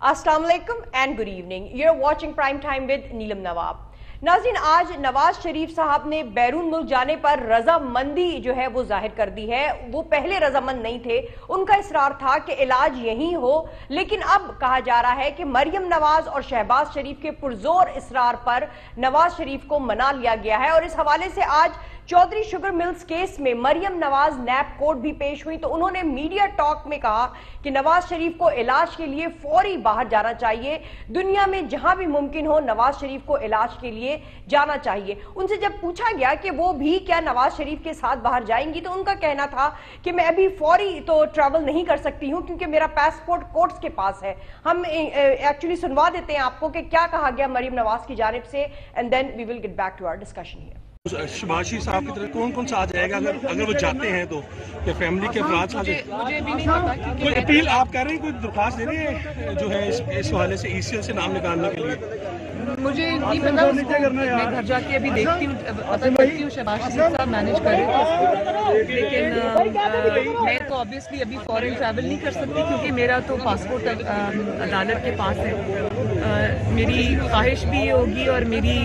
अस्सलाम वालेकुम and good evening. You are watching prime time with Neelam Nawab. नाज़रीन, आज नवाज शरीफ साहब ने बैरून मुल्क जाने पर रजामंदी जो है वो जाहिर कर दी है। वो पहले रजामंद नहीं थे, उनका इसरार था कि इलाज यहीं हो, लेकिन अब कहा जा रहा है कि मरियम नवाज और शहबाज शरीफ के पुरजोर इसरार पर नवाज शरीफ को मना लिया गया है। और इस हवाले से आज चौधरी शुगर मिल्स केस में मरियम नवाज नैब कोर्ट भी पेश हुई, तो उन्होंने मीडिया टॉक में कहा कि नवाज शरीफ को इलाज के लिए फौरी बाहर जाना चाहिए। दुनिया में जहां भी मुमकिन हो नवाज शरीफ को इलाज के लिए जाना चाहिए। उनसे जब पूछा गया कि वो भी क्या नवाज शरीफ के साथ बाहर जाएंगी, तो उनका कहना था कि मैं अभी फौरी तो ट्रैवल नहीं कर सकती हूं क्योंकि मेरा पासपोर्ट कोर्ट्स के पास है। हम एक्चुअली सुनवा देते हैं आपको कि क्या कहा गया मरियम नवाज की जानिब से, and then we will get back to our discussion here. Shahbaz साहब की तरफ कौन कौन सा आ जाएगा अगर वो जाते हैं तो कि फैमिली के अफराद मुझे भी नहीं पता। कोई अपील आप कर रहे हैं, कोई दरख्वास्त दे रहे हैं जो है इस हवाले से ECL से नाम निकालने के लिए? मुझे नहीं पता, मैं घर जाके अभी देखती हूँ, पता करती हूँ शहबाज शरीफ साहब मैनेज कर रहे थे। लेकिन मैं तो ऑब्वियसली अभी फॉरेन ट्रैवल नहीं कर सकती क्योंकि मेरा तो पासपोर्ट अदालत के पास है। मेरी ख्वाहिश भी ये होगी और मेरी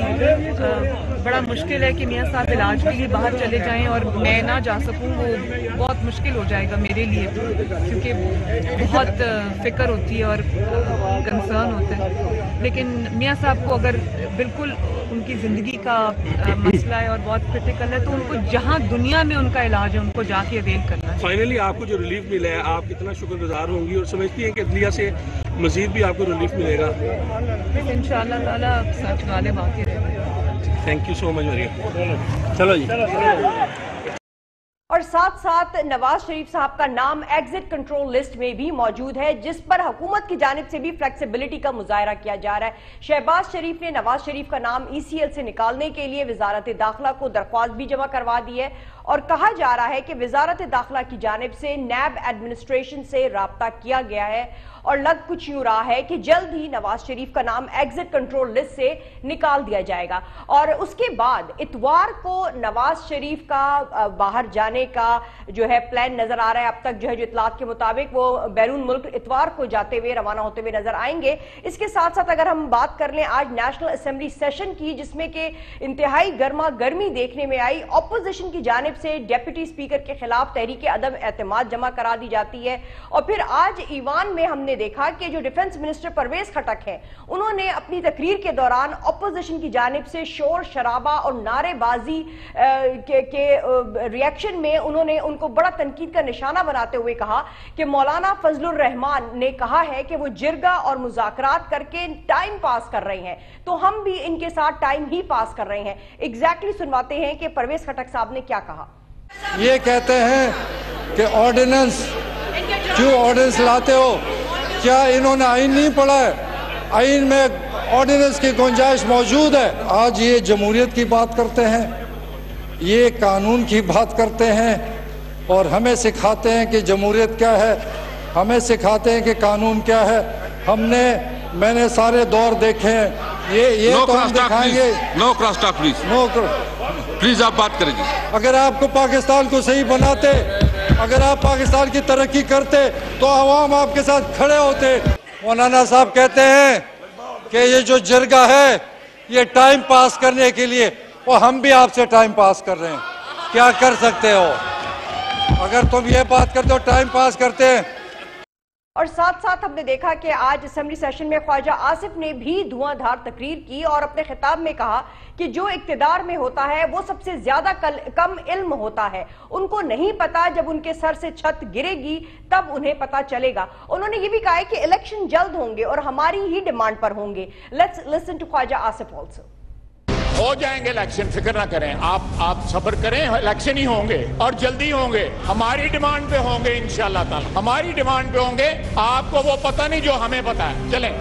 बड़ा मुश्किल है कि मियाँ साहब इलाज के लिए बाहर चले जाएं और मैं ना जा सकूं, वो बहुत मुश्किल हो जाएगा मेरे लिए क्योंकि बहुत फिक्र होती है और कंसर्न होता है। लेकिन मियाँ साहब को अगर बिल्कुल उनकी ज़िंदगी का मसला है और बहुत क्रिटिकल है तो उनको जहाँ दुनिया में उनका इलाज है उनको जाके अवेल करना है। फाइनली आपको जो रिलीफ मिला है, आप कितना शुक्रगुजार होंगी और समझती हैं कि अदलिया से मजीद भी आपको रिलीफ मिलेगा? इंशाअल्लाह ताला सच गालिब आके रहेगा। Thank you so much Maryam. चलो जी। और साथ साथ नवाज शरीफ साहब का नाम एग्जिट कंट्रोल लिस्ट में भी मौजूद है, जिस पर हुकूमत की जानिब से भी फ्लेक्सिबिलिटी का मुजाहरा किया जा रहा है। शहबाज शरीफ ने नवाज शरीफ का नाम ECL से निकालने के लिए वजारत दाखिला को दरख्वास्त भी जमा करवा दी है और कहा जा रहा है कि वजारत दाखिला की जानिब से नैब एडमिनिस्ट्रेशन से राब्ता किया गया है और लग कुछ यूं रहा है कि जल्द ही नवाज शरीफ का नाम एग्जिट कंट्रोल लिस्ट से निकाल दिया जाएगा। और उसके बाद इतवार को नवाज शरीफ का बाहर जाने का जो है प्लान नजर आ रहा है। अब तक जो है जो इतलात के मुताबिक वो बैरून मुल्क इतवार को जाते हुए रवाना होते हुए नजर आएंगे। इसके साथ साथ अगर हम बात कर लें आज नेशनल असेंबली सेशन की, जिसमें कि इंतहाई गर्मा गर्मी देखने में आई। ऑपोजिशन की जानिब से डेप्यूटी स्पीकर के खिलाफ तहरीक अदम एतमाद जमा करा दी जाती है। और फिर आज ईवान में हमने देखा कि जो डिफेंस मिनिस्टर परवेज खटक हैं, उन्होंने अपनी तकरीर के दौरान ऑपोजिशन की जानिब से शोर शराबा और नारेबाजी के रिएक्शन में उन्होंने उनको बड़ा तनकीद का निशाना बनाते हुए कहा कि मौलाना फजलुर रहमान ने कहा है कि वो जिरगा और मुज़ाकरात करके टाइम पास कर रहे हैं, तो हम भी इनके साथ टाइम ही पास कर रहे हैं। एग्जैक्टली सुनवाते हैं कि परवेज खटक साहब ने क्या कहा। ये कहते हैं कि ऑर्डिनेंस, क्यों ऑर्डिनेंस लाते हो? क्या इन्होंने आइन नहीं पढ़ा है? आइन में ऑर्डिनेंस की गुंजाइश मौजूद है। आज ये जमहूरियत की बात करते हैं, ये कानून की बात करते हैं और हमें सिखाते हैं कि जमहूरियत क्या है, हमें सिखाते हैं कि कानून क्या है। मैंने सारे दौर देखे हैं। ये तो हम दिखाएंगे। No cross talk please. No please आप बात करेंगे। अगर आपको पाकिस्तान को सही बनाते, अगर आप पाकिस्तान की तरक्की करते तो अवाम आपके साथ खड़े होते। मौलाना साहब कहते हैं कि ये जो जिरगा है ये टाइम पास करने के लिए, वो हम भी आपसे टाइम पास कर रहे हैं। क्या कर सकते हो? अगर तुम ये बात करते हो टाइम पास करते हैं। और साथ साथ हमने देखा कि आज असेंबली सेशन में ख्वाजा आसिफ ने भी धुआंधार तकरीर की और अपने खिताब में कहा कि जो इक्तिदार में होता है वो सबसे ज्यादा कम इल्म होता है। उनको नहीं पता, जब उनके सर से छत गिरेगी तब उन्हें पता चलेगा। उन्होंने ये भी कहा है कि इलेक्शन जल्द होंगे और हमारी ही डिमांड पर होंगे। Let's listen to Khawaja Asif also. हो जाएंगे इलेक्शन, फिक्र ना करें आप सब्र करें, इलेक्शन ही होंगे और जल्दी होंगे। हमारी डिमांड पे होंगे इंशाल्लाह ताला, हमारी डिमांड पे होंगे। आपको वो पता नहीं जो हमें पता है। चलें।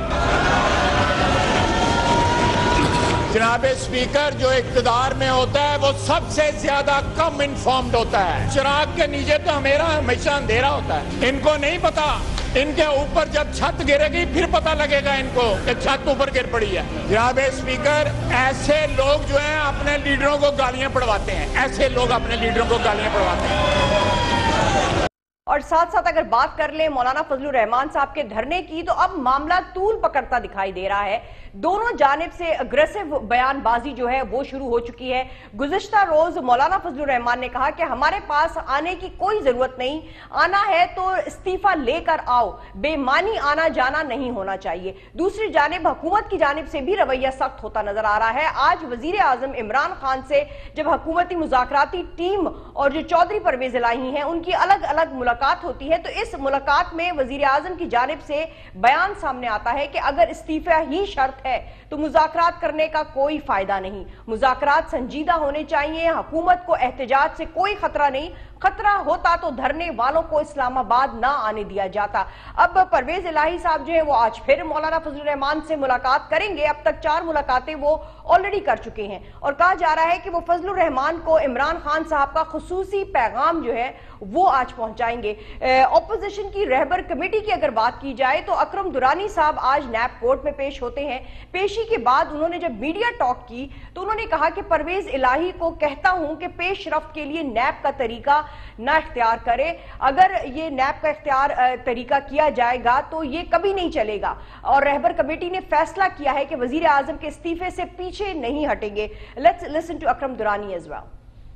जनाब स्पीकर, जो इक्तदार में होता है वो सबसे ज्यादा कम इन्फॉर्म्ड होता है। चिराग के नीचे तो हमेशा अंधेरा होता है। इनको नहीं पता, इनके ऊपर जब छत गिरेगी फिर पता लगेगा इनको कि छत ऊपर गिर पड़ी है। जनाब स्पीकर, ऐसे लोग जो हैं अपने लीडरों को गालियां पड़वाते हैं, ऐसे लोग अपने लीडरों को गालियां पड़वाते हैं। और اور ساتھ ساتھ اگر بات کر لیں مولانا فضل الرحمان صاحب کے دھرنے کی تو اب معاملہ طول پکڑتا دکھائی دے رہا ہے. دونوں جانب سے اگریسو بیان بازی جو ہے وہ شروع ہو چکی ہے. گزشتہ روز مولانا فضل الرحمان نے کہا کہ ہمارے پاس آنے کی کوئی ضرورت نہیں, آنا ہے تو استعفیٰ لے کر آؤ, بے معنی آنا جانا نہیں ہونا چاہیے. دوسری جانب حکومت کی جانب سے بھی رویہ سخت ہوتا نظر آ رہا ہے. آج وزیر اعظم عمران خان سے جب حکومتی مذاکراتی ٹیم اور جو چودھری پرویز الہی ہیں ان کی الگ الگ ملاقات ہوتی ہے تو اس ملاقات میں وزیر اعظم کی جانب سے بیان سامنے آتا ہے کہ اگر استعفیٰ ہی شرط ہے تو مذاکرات کرنے کا کوئی فائدہ نہیں. مذاکرات سنجیدہ ہونے چاہیے, حکومت کو احتجاج سے کوئی خطرہ نہیں, خطرہ ہوتا تو دھرنے والوں کو اسلام آباد نہ آنے دیا جاتا. اب پرویز الہی صاحب جو ہیں وہ آج پھر مولانا فضل الرحمان سے ملاقات کریں گے. اب تک 4 ملاقاتیں وہ آلریڈی کر چکے ہیں اور کہا جا رہا ہے کہ وہ فضل الرحمان کو عمران خان صاحب کا خصوصی پیغام جو ہے وہ آج پہنچائیں گے. اپوزیشن کی رہبر کمیٹی کی اگر بات کی جائے تو اکرم درانی صاحب آج نیب کورٹ میں پیش ہوتے ہیں. پیشی کے بعد انہوں نے جب میڈیا ٹاک کی تو انہوں نے کہا کہ پرویز الہی کو کہتا ہوں کہ پیش رفت کے لیے نیب کا طریقہ نہ اختیار کرے. اگر یہ نیب کا طریقہ کیا جائے گا تو یہ کبھی نہیں چلے گا اور رہبر کمیٹی نے فیصلہ کیا ہے کہ وزیر اعظم کے استعفے سے پیچھے نہیں ہٹیں گے. Let's listen to Akram Durrani as well.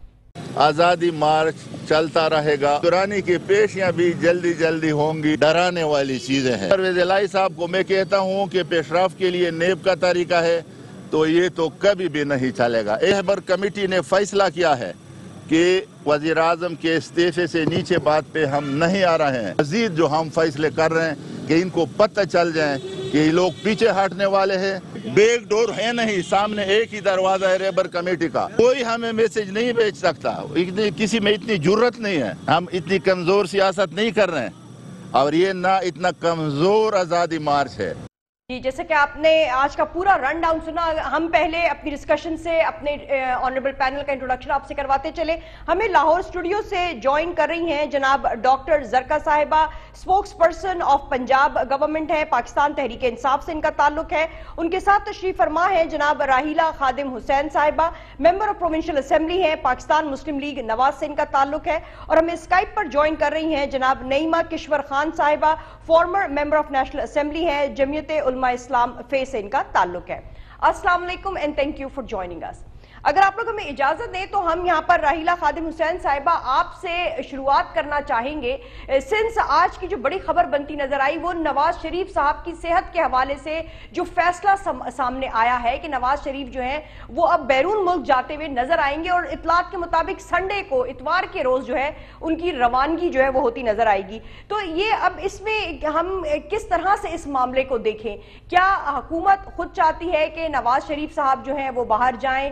آزادی مارچ چلتا رہے گا. درانی کی پیشیاں بھی جلدی جلدی ہوں گی. ڈرانے والی چیزیں ہیں. پرویز الہی صاحب کو میں کہتا ہوں کہ پیش رفت کے لیے نیب کا طریقہ ہے تو یہ تو کبھی بھی نہیں چلے گا. رہبر کمیٹی نے فیصلہ کیا ہے کہ وزیر اعظم کے استعفے سے نیچے بات پہ ہم نہیں آ رہے ہیں. مزید جو ہم فیصلے کر رہے ہیں کہ ان کو پتہ چل جائیں کہ یہ لوگ پیچھے ہٹنے والے ہیں. بیک ڈور ہے نہیں, سامنے ایک ہی دروازہ ہے رہبر کمیٹی کا. کوئی ہمیں میسج نہیں بھیج سکتا. کسی میں اتنی جرت نہیں ہے. ہم اتنی کمزور سیاست نہیں کر رہے ہیں اور یہ نہ اتنا کمزور آزادی مارچ ہے. جی, جیسے کہ آپ نے آج کا پورا رن ڈاؤن سنا, ہم پہلے اپنی ڈسکشن سے اپنے آنریبل پینل کا انٹروڈکشن آپ سے کرواتے چلے. ہمیں لاہور اسٹوڈیو سے جوائن کر رہی ہیں جناب ڈاکٹر زرکا صاحبہ, spokesperson of Punjab government ہے, پاکستان تحریک انصاف سے ان کا تعلق ہے. ان کے ساتھ تشریف فرما ہے جناب راہیلہ خادم حسین صاحبہ, ممبر آف پروونشل اسمبلی ہیں, پاکستان مسلم لیگ نواز سے ان کا تعلق ہے. اور ہمیں اسکائپ پر جوائن کر رہی ہیں جناب نعیمہ کشور خان صاحبہ, former member of national assembly ہیں, جمعیت علماء اسلام فے سے ان کا تعلق ہے. السلام علیکم and thank you for joining us. اگر آپ لوگ ہمیں اجازت دیں تو ہم یہاں پر راہیلہ خادم حسین صاحبہ آپ سے شروعات کرنا چاہیں گے. سنس آج کی جو بڑی خبر بنتی نظر آئی وہ نواز شریف صاحب کی صحت کے حوالے سے جو فیصلہ سامنے آیا ہے کہ نواز شریف جو ہیں وہ اب بیرون ملک جاتے ہوئے نظر آئیں گے اور اطلاعات کے مطابق سنڈے کو, اتوار کے روز جو ہے ان کی روانگی جو ہے وہ ہوتی نظر آئے گی. تو یہ اب اس میں ہم کس طرح سے اس معاملے کو دیکھیں؟ کیا حکومت خود چاہتی ہے کہ نواز شریف صاحب جو ہیں وہ باہر جائیں؟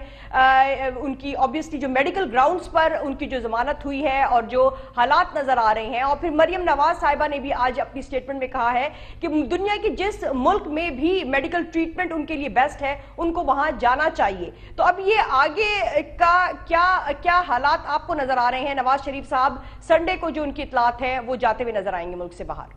ان کی obviously جو میڈیکل گراؤنڈز پر ان کی جو ضمانت ہوئی ہے اور جو حالات نظر آ رہے ہیں, اور پھر مریم نواز صاحبہ نے بھی آج اپنی سٹیٹمنٹ میں کہا ہے کہ دنیا کی جس ملک میں بھی میڈیکل ٹریٹمنٹ ان کے لیے بیسٹ ہے ان کو وہاں جانا چاہیے. تو اب یہ آگے کا کیا حالات آپ کو نظر آ رہے ہیں؟ نواز شریف صاحب سنڈے کو جو ان کی اطلاعات ہیں وہ جاتے ہوئے نظر آئیں گے ملک سے باہر.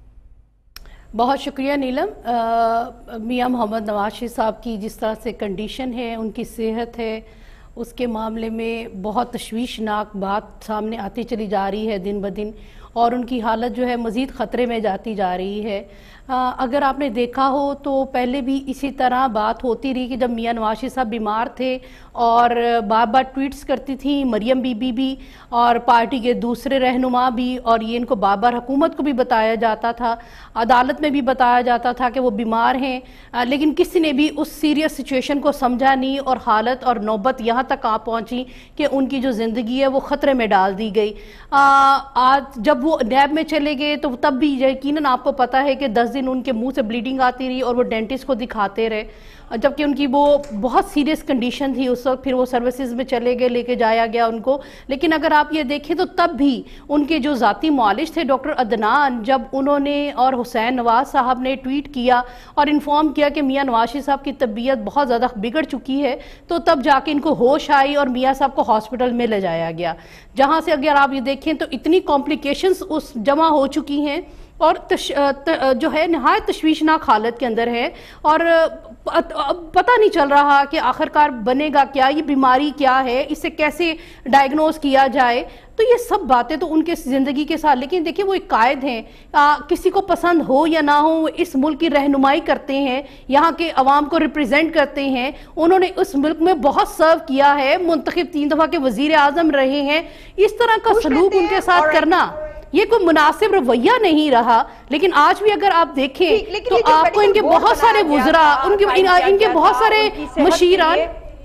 بہت شکریہ نیلم. میاں محمد نواز شریف صاحب کی جس طرح سے کنڈیشن ہے, ان کی صحت ہے, اس کے معاملے میں بہت تشویشناک بات سامنے آتی چلی جا رہی ہے دن بدن, اور ان کی حالت جو ہے مزید خطرے میں جاتی جا رہی ہے. اگر آپ نے دیکھا ہو تو پہلے بھی اسی طرح بات ہوتی رہی کہ جب میاں نواز شریف صاحب بیمار تھے اور بار بار ٹویٹس کرتی تھیں مریم بی بی بھی اور پارٹی کے دوسرے رہنما بھی, اور یہ ان کو بار بار حکومت کو بھی بتایا جاتا تھا, عدالت میں بھی بتایا جاتا تھا کہ وہ بیمار ہیں, لیکن کسی نے بھی اس سیریس سچویشن کو سمجھا نہیں اور حالت اور نوبت یہاں تک آ پہنچی کہ ان کی جو زندگی ہے وہ خطرے میں ڈال دی گئی. آج جب وہ نیب میں چلے گئے تو تب بھی یقیناً آپ کو پتہ ہے کہ 10 دن ان کے منہ سے بلیڈنگ آتی رہی اور وہ ڈینٹسٹ کو دکھاتے رہے, جبکہ ان کی وہ بہت سیریس کنڈیشن تھی اس وقت. پھر وہ سروسز میں چلے گئے, لے کے جایا گیا ان کو. لیکن اگر آپ یہ دیکھیں تو تب بھی ان کے جو ذاتی معالج تھے ڈاکٹر عدنان, جب انہوں نے اور حسین نواز صاحب نے ٹویٹ کیا اور انفارم کیا کہ میاں نواز شریف صاحب کی طبیعت بہت زیادہ بگڑ چکی ہے, تو تب جا کے ان کو ہوش آئی اور میاں صاحب کو ہاسپٹل میں لے جایا گیا, جہاں سے اگر آپ یہ دیکھیں تو اتنی کمپلیکیشنز اس جمع ہو چکی ہیں اور جو ہے نہایت تشویشناک حالت کے اندر ہے, اور پتہ نہیں چل رہا کہ آخرکار بنے گا کیا, یہ بیماری کیا ہے, اسے کیسے ڈائیگنوز کیا جائے. تو تو یہ سب باتیں تو ان کے زندگی کے ساتھ، لیکن دیکھیں وہ ایک قائد ہیں، کسی کو پسند ہو یا نہ ہو وہ اس ملک کی رہنمائی کرتے ہیں، یہاں کے عوام کو ریپریزنٹ کرتے ہیں، انہوں نے اس ملک میں بہت سرو کیا ہے، منتخب 3 دفعہ کے وزیر اعظم رہے ہیں، اس طرح کا سلوک ان کے ساتھ کرنا یہ کوئی مناسب رویہ نہیں رہا. لیکن آج بھی اگر آپ دیکھیں تو آپ کو ان کے بہت سارے وزراء، ان کے بہت سارے مشیران،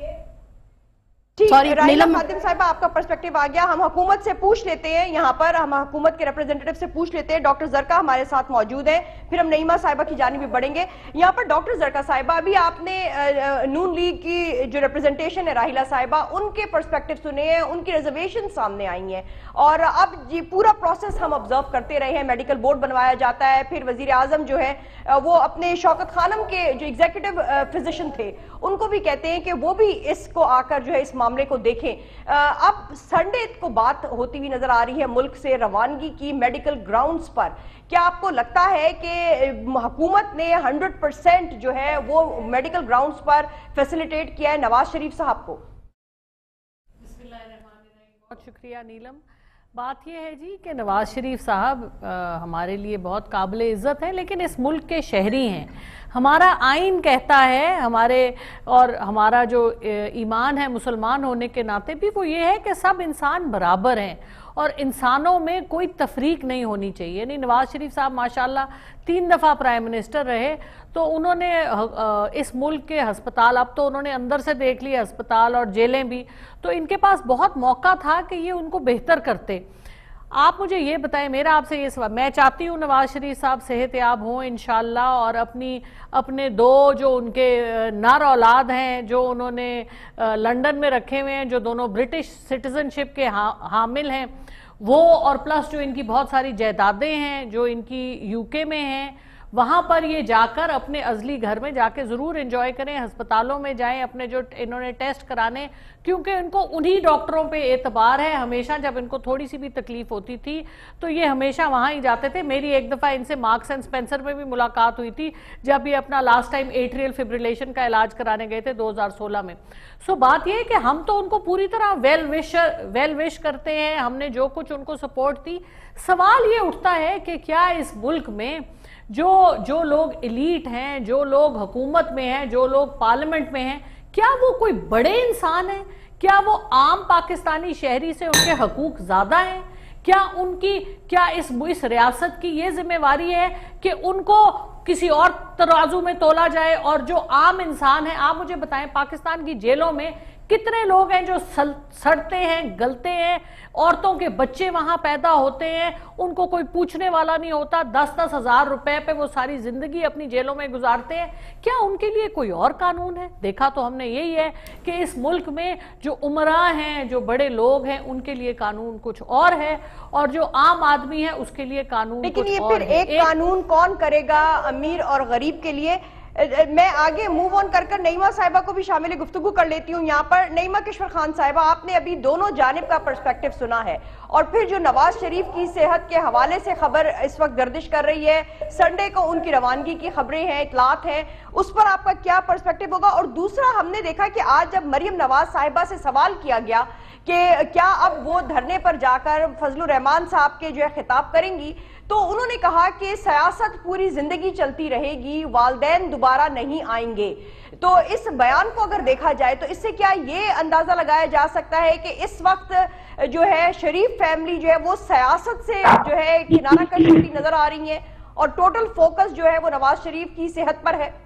رائلہ خاتم صاحبہ آپ کا پرسپیکٹیو آ گیا. ہم حکومت سے پوچھ لیتے ہیں، یہاں پر ہم حکومت کے ریپریزنٹیٹیو سے پوچھ لیتے ہیں. ڈاکٹر زرقا ہمارے ساتھ موجود ہیں، پھر ہم نعیمہ صاحبہ کی جانب بھی بڑھیں گے. یہاں پر ڈاکٹر زرقا صاحبہ، ابھی آپ نے نون لیگ کی جو ریپریزنٹیشن ہے راحلہ صاحبہ، ان کے پرسپیکٹیو سنے ہیں، ان کی ریزرویشن سامنے آئی ہیں، اور اب یہ پورا پروسیس ہم آبزرو کرتے رہے ہیں. میڈیکل بورڈ بنوایا جاتا ہے، پھر وزیر اعظم جو ہے وہ اپنے شوکت خانم کے جو ایگزیکٹو فزیشن تھے ان کو بھی کہتے ہیں کہ وہ بھی اس کو آ کر جو ہے اس معاملے کو دیکھیں. اب سنڈے کو بات ہوتی ہوئی نظر آ رہی ہے ملک سے روانگی کی میڈیکل گراؤنڈز پر. کیا آپ کو لگتا ہے کہ حکومت نے 100% جو ہے وہ میڈیکل گراؤنڈز پر فیسیلیٹیٹ کیا ہے نواز شریف صاحب کو؟ بسم اللہ الرحمن الرحیم. بہت شکریہ نیلم. بات یہ ہے جی کہ نواز شریف صاحب ہمارے لیے بہت قابل عزت ہیں، لیکن اس ملک کے شہری ہیں. ہمارا آئین کہتا ہے، ہمارا جو ایمان ہے مسلمان ہونے کے ناطے بھی وہ یہ ہے کہ سب انسان برابر ہیں اور انسانوں میں کوئی تفریق نہیں ہونی چاہیے. یعنی نواز شریف صاحب ماشاءاللہ 3 دفعہ پرائم منسٹر رہے، تو انہوں نے اس ملک کے ہسپتال، اب تو انہوں نے اندر سے دیکھ لی ہسپتال اور جیلیں بھی، تو ان کے پاس بہت موقع تھا کہ یہ ان کو بہتر کرتے. آپ مجھے یہ بتائیں، میرا آپ سے یہ سوال، میں چاہتی ہوں نواز شریف صاحب صحت یاب ہوں انشاءاللہ، اور اپنے 2 جو ان کے نر اولاد ہیں جو انہوں نے لنڈن میں رکھے ہوئے ہیں، جو دونوں برٹش سٹیزن شپ کے حامل ہیں، وہ اور پلس جو ان کی بہت ساری جائیدادیں ہیں جو ان کی UK میں ہیں، وہاں پر یہ جا کر اپنے ازلی گھر میں جا کے ضرور انجوائے کریں، ہسپتالوں میں جائیں اپنے جو انہوں نے ٹیسٹ کرانے، کیونکہ ان کو انہی ڈاکٹروں پہ اعتبار ہے. ہمیشہ جب ان کو تھوڑی سی بھی تکلیف ہوتی تھی تو یہ ہمیشہ وہاں ہی جاتے تھے. میری ایک دفعہ ان سے مارکس اینڈ سپینسر میں بھی ملاقات ہوئی تھی جب یہ اپنا لاسٹ ٹائم ایٹریل فبریلیشن کا علاج کرانے گئے تھے 2016 میں. سو بات یہ ہے کہ ہم تو ان کو پوری طرح ویل وش کرتے ہیں، ہم نے جو کچھ ان کو سپورٹ دی. سوال یہ اٹھتا ہے کہ کیا اس ملک میں جو لوگ ایلیٹ ہیں، جو لوگ حکومت میں ہیں، جو لوگ پارلیمنٹ میں ہیں، کیا وہ کوئی بڑے انسان ہیں؟ کیا وہ عام پاکستانی شہری سے ان کے حقوق زیادہ ہیں؟ کیا اس ریاست کی یہ ذمہ واری ہے کہ ان کو کسی اور ترازو میں تولا جائے؟ اور جو عام انسان ہیں، آپ مجھے بتائیں پاکستان کی جیلوں میں کتنے لوگ ہیں جو سڑتے ہیں، گلتے ہیں، عورتوں کے بچے وہاں پیدا ہوتے ہیں، ان کو کوئی پوچھنے والا نہیں ہوتا، 10-10 ہزار روپے پہ وہ ساری زندگی اپنی جیلوں میں گزارتے ہیں. کیا ان کے لیے کوئی اور قانون ہے؟ دیکھا تو ہم نے یہی ہے کہ اس ملک میں جو عمراء ہیں، جو بڑے لوگ ہیں، ان کے لیے قانون کچھ اور ہے، اور جو عام آدمی ہے اس کے لیے قانون کچھ اور ہے. لیکن یہ پھر ایک قانون کون کرے گا امیر اور غریب کے لیے؟ میں آگے موو آن کر نعیمہ صاحبہ کو بھی شامل گفتگو کر لیتی ہوں. یہاں پر نعیمہ کشور خان صاحبہ، آپ نے ابھی دونوں جانب کا پرسپیکٹیو سنا ہے، اور پھر جو نواز شریف کی صحت کے حوالے سے خبر اس وقت گردش کر رہی ہے، سنڈے کو ان کی روانگی کی خبریں ہیں، اطلاعات ہیں، اس پر آپ کا کیا پرسپیکٹیو ہوگا؟ اور دوسرا، ہم نے دیکھا کہ آج جب مریم نواز صاحبہ سے سوال کیا گیا کہ کیا اب وہ دھرنے پر جا کر فضل الرحمان صاحب کے جو ہے خطاب کریں گی، تو انہوں نے کہا کہ سیاست پوری زندگی چلتی رہے گی، والدین دوبارہ نہیں آئیں گے. تو اس بیان کو اگر دیکھا جائے تو اس سے کیا یہ اندازہ لگایا جا سکتا ہے کہ اس وقت جو ہے شریف فیملی جو ہے وہ سیاست سے جو ہے کنارہ کش ہوتی نظر آ رہی ہیں اور ٹوٹل فوکس جو ہے وہ نواز شریف کی صحت پر ہے؟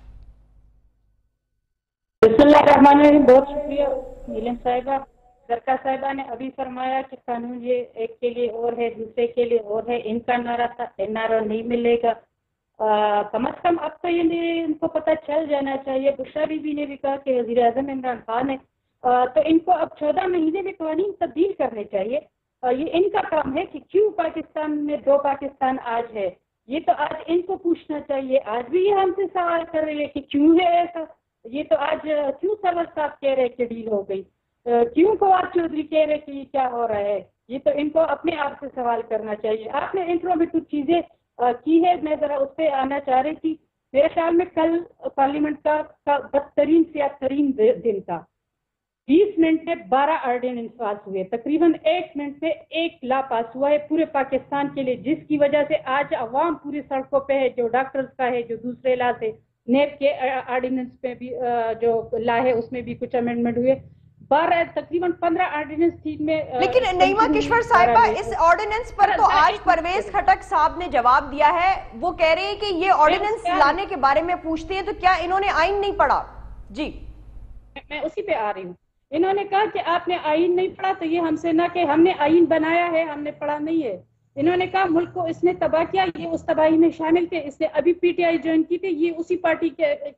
بسم اللہ الرحمن الرحیم. بہت شکریہ نیلم صاحبہ. زرقا صاحبہ نے ابھی فرمایا کہ قانون یہ ایک کے لیے اور ہے، دوسرے کے لیے اور ہے. ان کا نعرہ نہیں ملے گا. کم از کم اب تو یہ ان کو پتہ چل جانا چاہیے. بشرا بی بی نے بھی کہا کہ وزیر اعظم عمران خان ہے، تو ان کو اب 14 مہینے میں قوانین تبدیل کرنے چاہیے. یہ ان کا کام ہے کہ کیوں پاکستان میں 2 پاکستان آج ہے. یہ تو آج ان کو پوچھنا چاہیے. آج بھی یہ ہم سے سوال کر رہے ہیں کہ کیوں ہے ایسا. یہ تو آج کیوں سرور صاحب کہہ رہے کہ ڈیل ہو گئی، کیوں فواد چودھری کہہ رہے کہ یہ کیا ہو رہا ہے. یہ تو ان کو اپنے آپ سے سوال کرنا چاہیے. آپ نے انٹرو میں کچھ چیزیں کی ہے، میں ذرا اس پہ آنا چاہ رہی تھی. میرے خیال میں کل پارلیمنٹ کا بدترین سیاہ ترین دن تھا. 20 मिनट में 12 ऑर्डिनेंस पास हुए, तकरीबन 1 मिनट में 1 लॉ पास हुआ है पूरे पाकिस्तान के लिए, जिसकी वजह से आज अवाम पूरी सड़कों पे है, जो डॉक्टर्स का है, जो दूसरे लॉ से नेब के ऑर्डिनेंस पे भी जो लॉ है उसमें भी कुछ अमेंडमेंट हुए। 12 तकरीबन 15 ऑर्डिनेंस थी में। लेकिन नईमा किश्वर साहिबा, इस ऑर्डिनेंस पर तो आज परवेज खटक साहब ने जवाब दिया है, वो कह रहे हैं कि ये ऑर्डिनेंस लाने के बारे में पूछते हैं तो क्या इन्होंने आइन नहीं पढ़ा? जी मैं उसी पे आ रही हूँ। इन्होंने कहा कि आपने आइन नहीं पढ़ा, तो ये हमसे ना कि हमने आइन बनाया है, हमने पढ़ा नहीं है। इन्होंने कहा मुल्क को इसने तबाह किया, ये उस तबाही में शामिल थे, इसने अभी पीटीआई ज्वाइन की थी, ये उसी पार्टी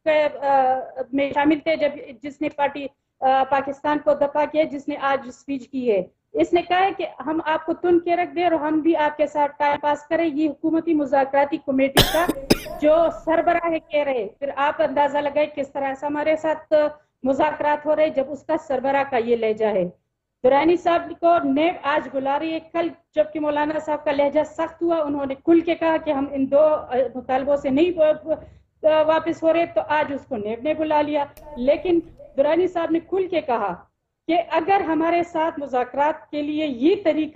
के में शामिल थे जब जिसने पार्टी पाकिस्तान को दफा किया, जिसने आज स्पीच की है। इसने कहा है कि हम आपको तुन के रख दे और हम भी आपके साथ टाइम पास करें। ये हुकूमती मुज़ाकराती कमेटी का जो सरबराह कह रहे, फिर आप अंदाजा लगाए किस तरह से हमारे साथ मुज़ाकरात हो रहे जब उसका सरबराह का ये लहजा है। दुरानी साहब को नेब आज बुला रही है, कल जबकि मौलाना साहब का लहजा सख्त हुआ, उन्होंने खुल के कहा कि हम इन 2 मुतालबों से नहीं वापस हो रहे, तो आज उसको नेब ने बुला लिया। लेकिन दुरानी साहब ने खुल के कहा कि अगर हमारे साथ मुज़ाकरात के लिए ये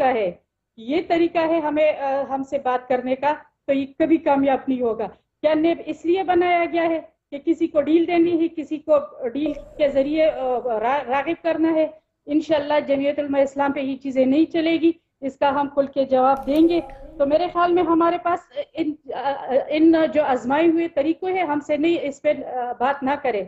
तरीका है हमें हमसे बात करने का, तो ये कभी कामयाब नहीं होगा। क्या नेब इसलिए बनाया गया है कि किसी को डील देनी है, किसी को डील के जरिए रागिब करना है? इंशाअल्लाह जमीयत उलमा इस्लाम पे ये चीजें नहीं चलेगी, इसका हम खुल के जवाब देंगे। तो मेरे ख्याल में हमारे पास इन जो आजमाए हुए तरीकों है, हमसे नहीं इस पे बात ना करे।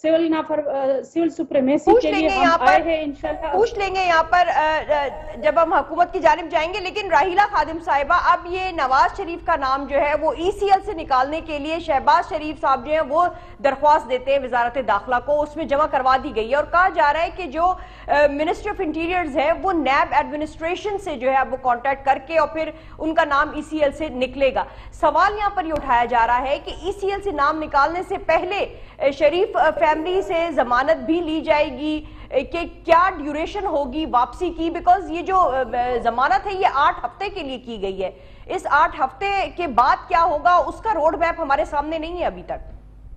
सिविल सुप्रीमेसी के लिए हम आए हैं, इंशाल्लाह पूछ लेंगे यहाँ पर जब हम हुकूमत की जानिब जाएंगे। लेकिन राहिला खादिम साहिबा, अब ये नवाज शरीफ का नाम जो है वो ECL से निकालने के लिए शहबाज शरीफ साहब जो है वो दरख्वास्त देते हैं वजारत दाखिला को, उसमें जमा करवा दी गई है और कहा जा रहा है कि जो मिनिस्ट्री ऑफ इंटीरियर्स है वो नैब एडमिनिस्ट्रेशन से जो है वो कॉन्टेक्ट करके और फिर उनका नाम ECL से निकलेगा। सवाल यहाँ पर ये उठाया जा रहा है कि ECL से नाम निकालने से पहले शरीफ फैमिली से जमानत भी ली जाएगी कि क्या ड्यूरेशन होगी वापसी की? बिकॉज ये जो जमानत है ये 8 हफ्ते के लिए की गई है, इस 8 हफ्ते के बाद क्या होगा उसका रोड मैप हमारे सामने नहीं है अभी तक।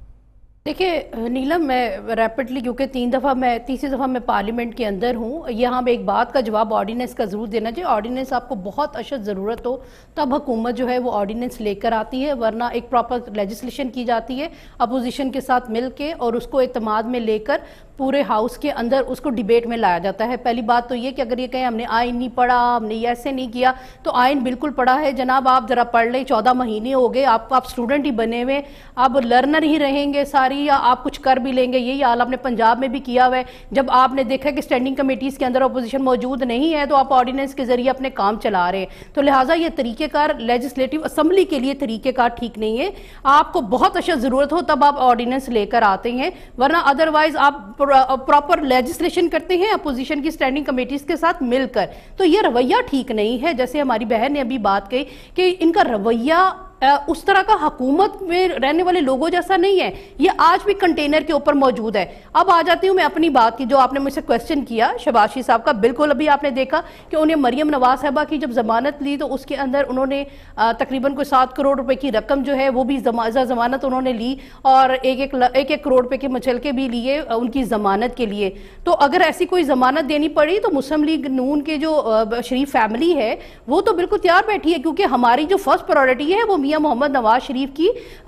देखिए नीलम, मैं रैपिडली, क्योंकि तीसरी दफ़ा मैं पार्लियामेंट के अंदर हूँ, यहाँ पे एक बात का जवाब ऑर्डिनेंस का ज़रूर देना चाहिए। ऑर्डिनेंस आपको बहुत अशद ज़रूरत हो तब हुकूमत जो है वो ऑर्डिनेंस लेकर आती है, वरना एक प्रॉपर लेजिस्लेशन की जाती है अपोजिशन के साथ मिल के और उसको एतमाद में लेकर पूरे हाउस के अंदर उसको डिबेट में लाया जाता है। पहली बात तो ये कि अगर ये कहें हमने आइन नहीं पढ़ा, हमने ये ऐसे नहीं किया, तो आइन बिल्कुल पढ़ा है जनाब। आप ज़रा पढ़ लें, 14 महीने हो गए आप स्टूडेंट ही बने हुए, आप लर्नर ही रहेंगे सारी, या आप कुछ कर भी लेंगे। यही हाल आपने पंजाब में भी किया हुआ है। जब आपने देखा कि स्टैंडिंग कमेटीज़ के अंदर अपोजिशन मौजूद नहीं है तो आप ऑर्डिनेंस के जरिए अपने काम चला रहे हैं। तो लिहाजा ये तरीक़ेकार लेजिस्लेटिव असम्बली के लिए तरीक़ेकार ठीक नहीं है। आपको बहुत अशद ज़रूरत हो तब आप ऑर्डिनेंस लेकर आते हैं, वरना अदरवाइज आप प्रॉपर लेजिस्लेशन करते हैं अपोजिशन की स्टैंडिंग कमेटीज के साथ मिलकर। तो ये रवैया ठीक नहीं है। जैसे हमारी बहन ने अभी बात कही कि इनका रवैया उस तरह का हुकूमत में रहने वाले लोगों जैसा नहीं है, ये आज भी कंटेनर के ऊपर मौजूद है। अब आ जाती हूँ मैं अपनी बात की, जो आपने मुझसे क्वेश्चन किया शहबाज शरीफ साहब का। बिल्कुल अभी आपने देखा कि उन्हें मरियम नवाज साहबा की जब जमानत ली तो उसके अंदर उन्होंने तकरीबन कोई 7 करोड़ रुपए की रकम जो है वो भी जमानत उन्होंने ली और एक करोड़ रुपए के मचलके भी लिए उनकी जमानत के लिए। तो अगर ऐसी कोई जमानत देनी पड़ी तो मुस्लिम लीग नून के जो शरीफ फैमिली है वो तो बिल्कुल तैयार बैठी है, क्योंकि हमारी जो फर्स्ट प्रायोरिटी है वो मियां मोहम्मद नवाज शरीफ की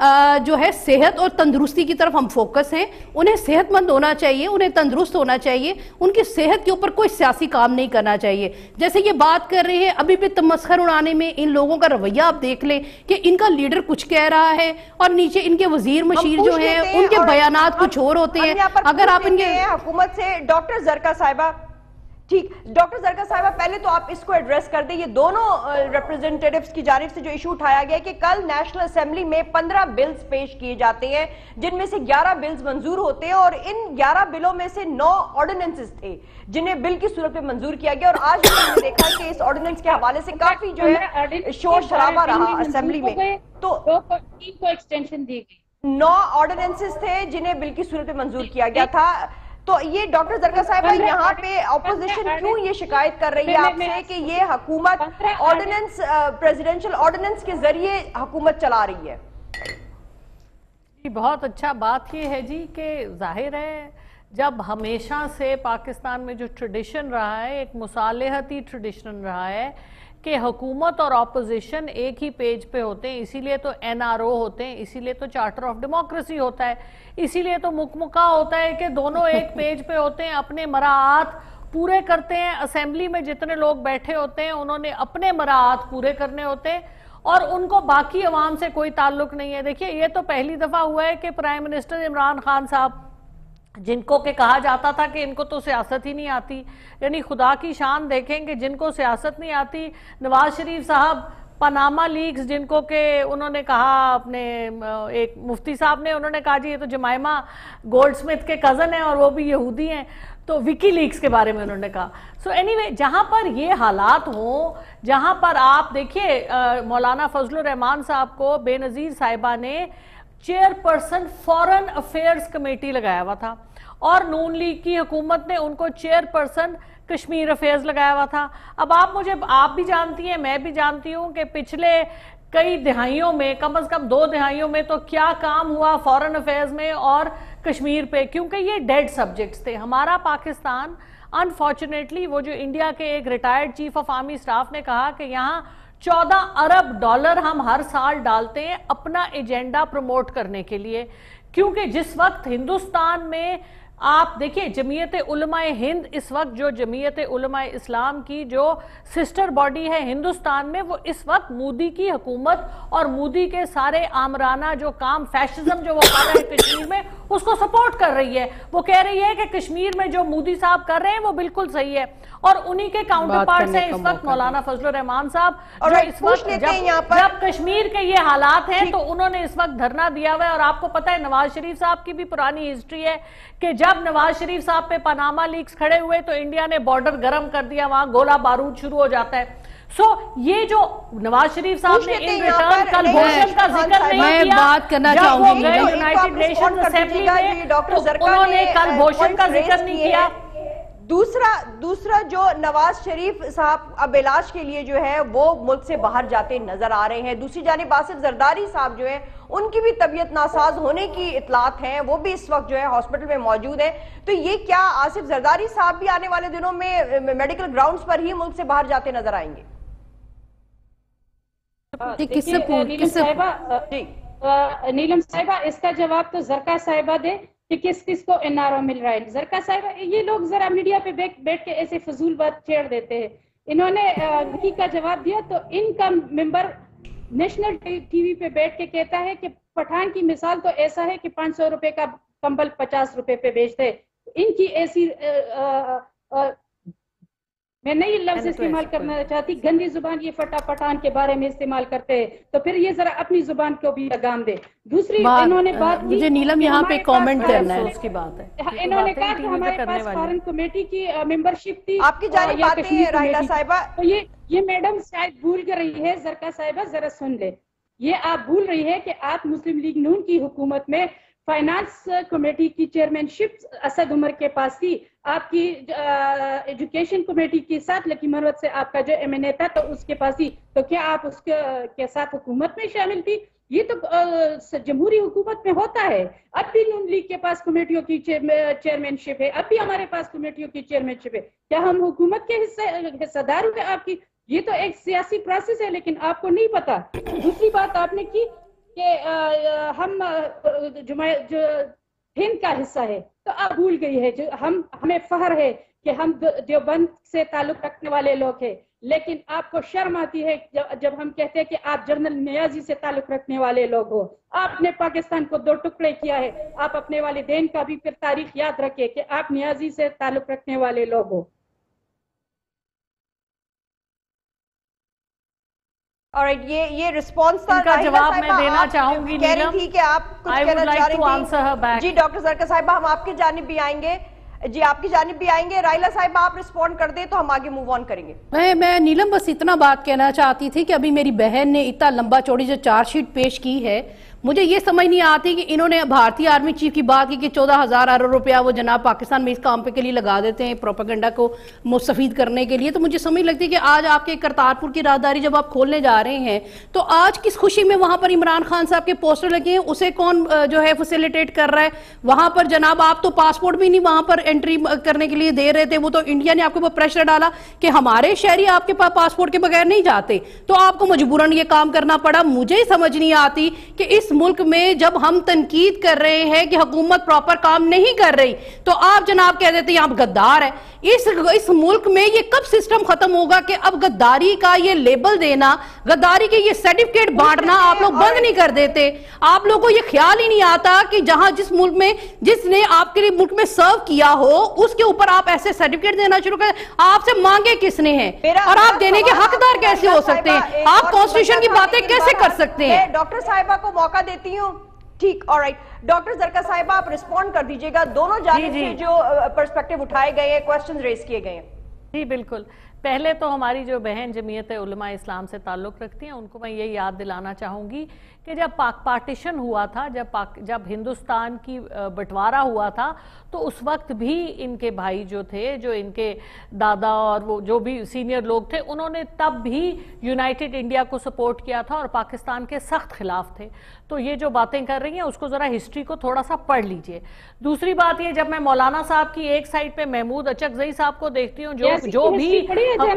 जो है सेहत और तंदुरुस्ती की तरफ हम फोकस हैं। उन्हें सेहतमंद होना चाहिए, उन्हें तंदुरुस्त होना चाहिए, उनकी सेहत के ऊपर कोई सियासी काम नहीं करना चाहिए। जैसे ये बात कर रहे हैं अभी भी तमस्खर उड़ाने में इन लोगों का रवैया आप देख लें कि इनका लीडर कुछ कह रहा है और नीचे इनके वजीर मशीर जो है उनके बयानात कुछ और होते हैं। अगर आप इनके हुकूमत से डॉक्टर जरका साहिबा, ठीक, डॉक्टर जरका साहिबा पहले तो आप इसको एड्रेस कर दें। ये दोनों रिप्रेजेंटेटिव्स की जानिब से जो इशू उठाया गया कि कल नेशनल असेंबली में 15 बिल्स पेश किए जाते हैं, जिनमें से 11 बिल्स मंजूर होते हैं और इन 11 बिलों में से 9 ऑर्डिनेंसेस थे जिन्हें बिल की सूरत में मंजूर किया गया। और आज हमने देखा कि इस ऑर्डिनेंस के हवाले से काफी जो है शोर शराबा रहा असेंबली में। तो एक्सटेंशन दी गई, 9 ऑर्डिनेंसेस थे जिन्हें बिल की सूरत में मंजूर किया गया था। तो ये डॉक्टर जरका साहिबा, यहाँ पे ऑपोजिशन क्यों ये शिकायत कर रही है आपसे कि ये हुकूमत ऑर्डिनेंस, प्रेसिडेंशियल ऑर्डिनेंस के जरिए हुकूमत चला रही है? बहुत अच्छा बात ये है जी कि जाहिर है जब हमेशा से पाकिस्तान में जो ट्रेडिशन रहा है, एक मुसालहती ट्रेडिशन रहा है कि हुकूमत और ऑपोजिशन एक ही पेज पे होते हैं, इसीलिए तो NRO होते हैं, इसीलिए तो चार्टर ऑफ डेमोक्रेसी होता है, इसीलिए तो मुकमुका होता है कि दोनों एक पेज पे होते हैं, अपने मराआत पूरे करते हैं। असेंबली में जितने लोग बैठे होते हैं उन्होंने अपने मराआत पूरे करने होते हैं और उनको बाकी अवाम से कोई ताल्लुक नहीं है। देखिए, ये तो पहली दफा हुआ है कि प्राइम मिनिस्टर इमरान खान साहब, जिनको के कहा जाता था कि इनको तो सियासत ही नहीं आती, यानी खुदा की शान देखें कि जिनको सियासत नहीं आती, नवाज शरीफ साहब पनामा लीक्स जिनको के उन्होंने कहा, अपने एक मुफ्ती साहब ने उन्होंने कहा जी ये तो जमाइमा गोल्डस्मिथ के कज़न हैं और वो भी यहूदी हैं, तो विकी लीक्स के बारे में उन्होंने कहा। सो एनीवे, जहां पर ये हालात हों, जहां पर आप देखिए मौलाना फजलुर रहमान साहब को बेनज़ीर साहिबा ने चेयरपर्सन फॉरेन अफेयर्स कमेटी लगाया हुआ था और नून लीग की हुकूमत ने उनको चेयरपर्सन कश्मीर अफेयर्स लगाया हुआ था। अब आप भी जानती हैं, मैं भी जानती हूं कि पिछले कई दिहाइयों में, कम से कम 2 दिहाइयों में तो क्या काम हुआ फॉरेन अफेयर्स में और कश्मीर पे, क्योंकि ये डेड सब्जेक्ट्स थे। हमारा पाकिस्तान अनफॉर्चुनेटली, वो जो इंडिया के एक retired chief of army staff ने कहा कि यहाँ 14 अरब डॉलर हम हर साल डालते हैं अपना एजेंडा प्रमोट करने के लिए, क्योंकि जिस वक्त हिंदुस्तान में आप देखिए जमीयत उलमाए हिंद, इस वक्त जो जमीयत उलमाए इस्लाम की जो सिस्टर बॉडी है हिंदुस्तान में, वो इस वक्त मोदी की हुकूमत और मोदी के सारे आमराना जो काम, फैशिज्म जो वो कर रहे हैं कश्मीर में, उसको सपोर्ट कर रही है। वो कह रही है कि कश्मीर में जो मोदी साहब कर रहे हैं वो बिल्कुल सही है, और उन्हीं के काउंटर पार्ट है इस वक्त मौलाना फजलुर रहमान साहब, जो इस वक्त जब कश्मीर के ये हालात हैं तो उन्होंने इस वक्त धरना दिया हुआ है। और आपको पता है नवाज शरीफ साहब की भी पुरानी हिस्ट्री है कि जब नवाज शरीफ साहब पे पनामा लीक्स खड़े हुए तो इंडिया ने बॉर्डर गर्म कर दिया, वहां गोला बारूद शुरू हो जाता है। ये जो नवाज शरीफ साहब ने इन रिटर्न कलभूषण का जिक्र नहीं किया, बात करना चाहूंगी यूनाइटेड नेशंस असेंबली में, तो उन्होंने कलभूषण का जिक्र नहीं किया। दूसरा जो नवाज शरीफ साहब अब इलाज के लिए जो है वो मुल्क से बाहर जाते नजर आ रहे हैं। दूसरी जानिब आसिफ जरदारी साहब जो है उनकी भी तबीयत नासाज होने की इतलात हैं, वो भी इस वक्त जो है हॉस्पिटल में मौजूद हैं। तो ये क्या आसिफ जरदारी साहब भी आने वाले दिनों में मेडिकल ग्राउंड्स पर ही मुल्क से बाहर जाते नजर आएंगे? नीलम साहिबा, इसका जवाब तो जरका साहिबा दे कि किस किस को NRO मिल रहा है। जरका साहिबा, ये लोग जरा मीडिया पे बैठ के ऐसे फजूल बात छेड़ देते हैं। इन्होंने विकी का जवाब दिया तो इनका मेंबर नेशनल टीवी पे बैठ के कहता है कि पठान की मिसाल तो ऐसा है कि 500 रुपए का कंबल 50 रुपए पे बेचते। इनकी ऐसी मैं नई लफ्ज इस्तेमाल करना चाहती, गंदी जुबान ये फटा पठान के बारे में इस्तेमाल करते हैं, तो फिर ये जरा अपनी जुबान को भी लगाम दे। दूसरी इन्होंने बात की, मुझे नीलम यहाँ पे कमेंट करना है, उसकी बात है। इन्होंने कहा कि हमारे पास फॉरेन कमेटी की मेंबरशिप थी, आपकी जानिब बातें राहिला साहिबा, तो ये मैडम शायद भूल रही है। जरका साहिबा जरा सुन ले, ये आप भूल रही है कि आप मुस्लिम लीग नून की हुकूमत में फाइनेंस कमेटी की चेयरमैनशिप असद उमर के पास थी, आपकी एजुकेशन कमेटी के साथ लकी मरवत से आपका जो MNA था तो उसके पास थी, तो क्या आप उसके साथ हुकूमत में शामिल थी? ये तो जमहूरी हुकूमत में होता है। अब भी नून लीग के पास कमेटियों की चेयरमैनशिप है, अब भी हमारे पास कमेटियों की चेयरमैनशिप है। क्या हम हुकूमत के हिस्सेदार हुए आपकी? ये तो एक सियासी प्रोसेस है, लेकिन आपको नहीं पता। दूसरी बात आपने की कि हम जो हिंद का हिस्सा है, तो आप भूल गई है जो हमें फख्र है कि हम देवबंद से ताल्लुक रखने वाले लोग हैं, लेकिन आपको शर्म आती है जब हम कहते हैं कि आप जनरल नियाजी से ताल्लुक रखने वाले लोग हो। आपने पाकिस्तान को 2 टुकड़े किया है। आप अपने वालिदैन का भी फिर तारीख याद रखें कि आप नियाजी से ताल्लुक रखने वाले लोग हो। और ये रिस्पॉन्स का जवाब मैं देना चाहूंगी। कह रही थी कि आप कुछ कहना चाह रही थी। जी डॉक्टर जरका साहिबा, हम आपकी जानिब भी आएंगे। जी आपकी जानिब भी आएंगे। राहिला साहिबा आप रिस्पॉन्ड कर दे तो हम आगे मूव ऑन करेंगे। मैं नीलम बस इतना बात कहना चाहती थी कि अभी मेरी बहन ने इतना लंबा चौड़ी जो चार्जशीट पेश की है मुझे ये समझ नहीं आती कि इन्होंने भारतीय आर्मी चीफ की बात की कि 14,000 अरब रुपया वो जनाब पाकिस्तान में इस काम पे के लिए लगा देते हैं प्रोपेगेंडा को मुस्तफीद करने के लिए। तो मुझे समझ लगती है कि आज आपके करतारपुर की राहदारी जब आप खोलने जा रहे हैं तो आज किस खुशी में वहां पर इमरान खान साहब के पोस्टर लगे हैं, उसे कौन जो है फैसिलिटेट कर रहा है? वहां पर जनाब आप तो पासपोर्ट भी नहीं वहां पर एंट्री करने के लिए दे रहे थे, वो तो इंडिया ने आपके ऊपर प्रेशर डाला कि हमारे शहरी आपके पास पासपोर्ट के बगैर नहीं जाते, तो आपको मजबूरन ये काम करना पड़ा। मुझे समझ नहीं आती कि इस मुल्क में जब हम तनकीद कर रहे हैं कि हुकूमत प्रॉपर काम नहीं कर रही तो आप जनाब कह देते हैं आप गद्दार है। इस मुल्क में ये कब सिस्टम खत्म होगा कि अब गद्दारी का ये लेबल देना, गद्दारी के ये सर्टिफिकेट बांटना आप लोग बंद नहीं कर देते? आप लोगों को ये ख्याल ही नहीं आता कि जहां जिस मुल्क में जिसने आपके लिए मुल्क में सर्व किया हो उसके ऊपर आप ऐसे सर्टिफिकेट देना शुरू कर? आपसे मांगे किसने हैं और आप देने के हकदार कैसे हो सकते हैं? आप कॉन्स्टिट्यूशन की बातें कैसे कर सकते हैं? डॉक्टर साहिबा को मौका देती हूँ। ठीक, ऑलराइट। डॉक्टर जरका साहिबा आप रिस्पॉन्ड कर दीजिएगा, दोनों जानिब से जो पर्सपेक्टिव उठाए गए हैं, क्वेश्चन रेज किए गए हैं। जी बिल्कुल। पहले तो हमारी जो बहन जमीयत उलमा इस्लाम से ताल्लुक़ रखती हैं उनको मैं ये याद दिलाना चाहूँगी कि जब पार्टीशन हुआ था, जब हिंदुस्तान की बंटवारा हुआ था, तो उस वक्त भी इनके भाई जो थे, जो इनके दादा और वो जो भी सीनियर लोग थे, उन्होंने तब भी यूनाइटेड इंडिया को सपोर्ट किया था और पाकिस्तान के सख्त खिलाफ थे। तो ये जो बातें कर रही हैं उसको ज़रा हिस्ट्री को थोड़ा सा पढ़ लीजिए। दूसरी बात ये, जब मैं मौलाना साहब की एक साइड पे महमूद अचकज़ई साहब को देखती हूँ जो भी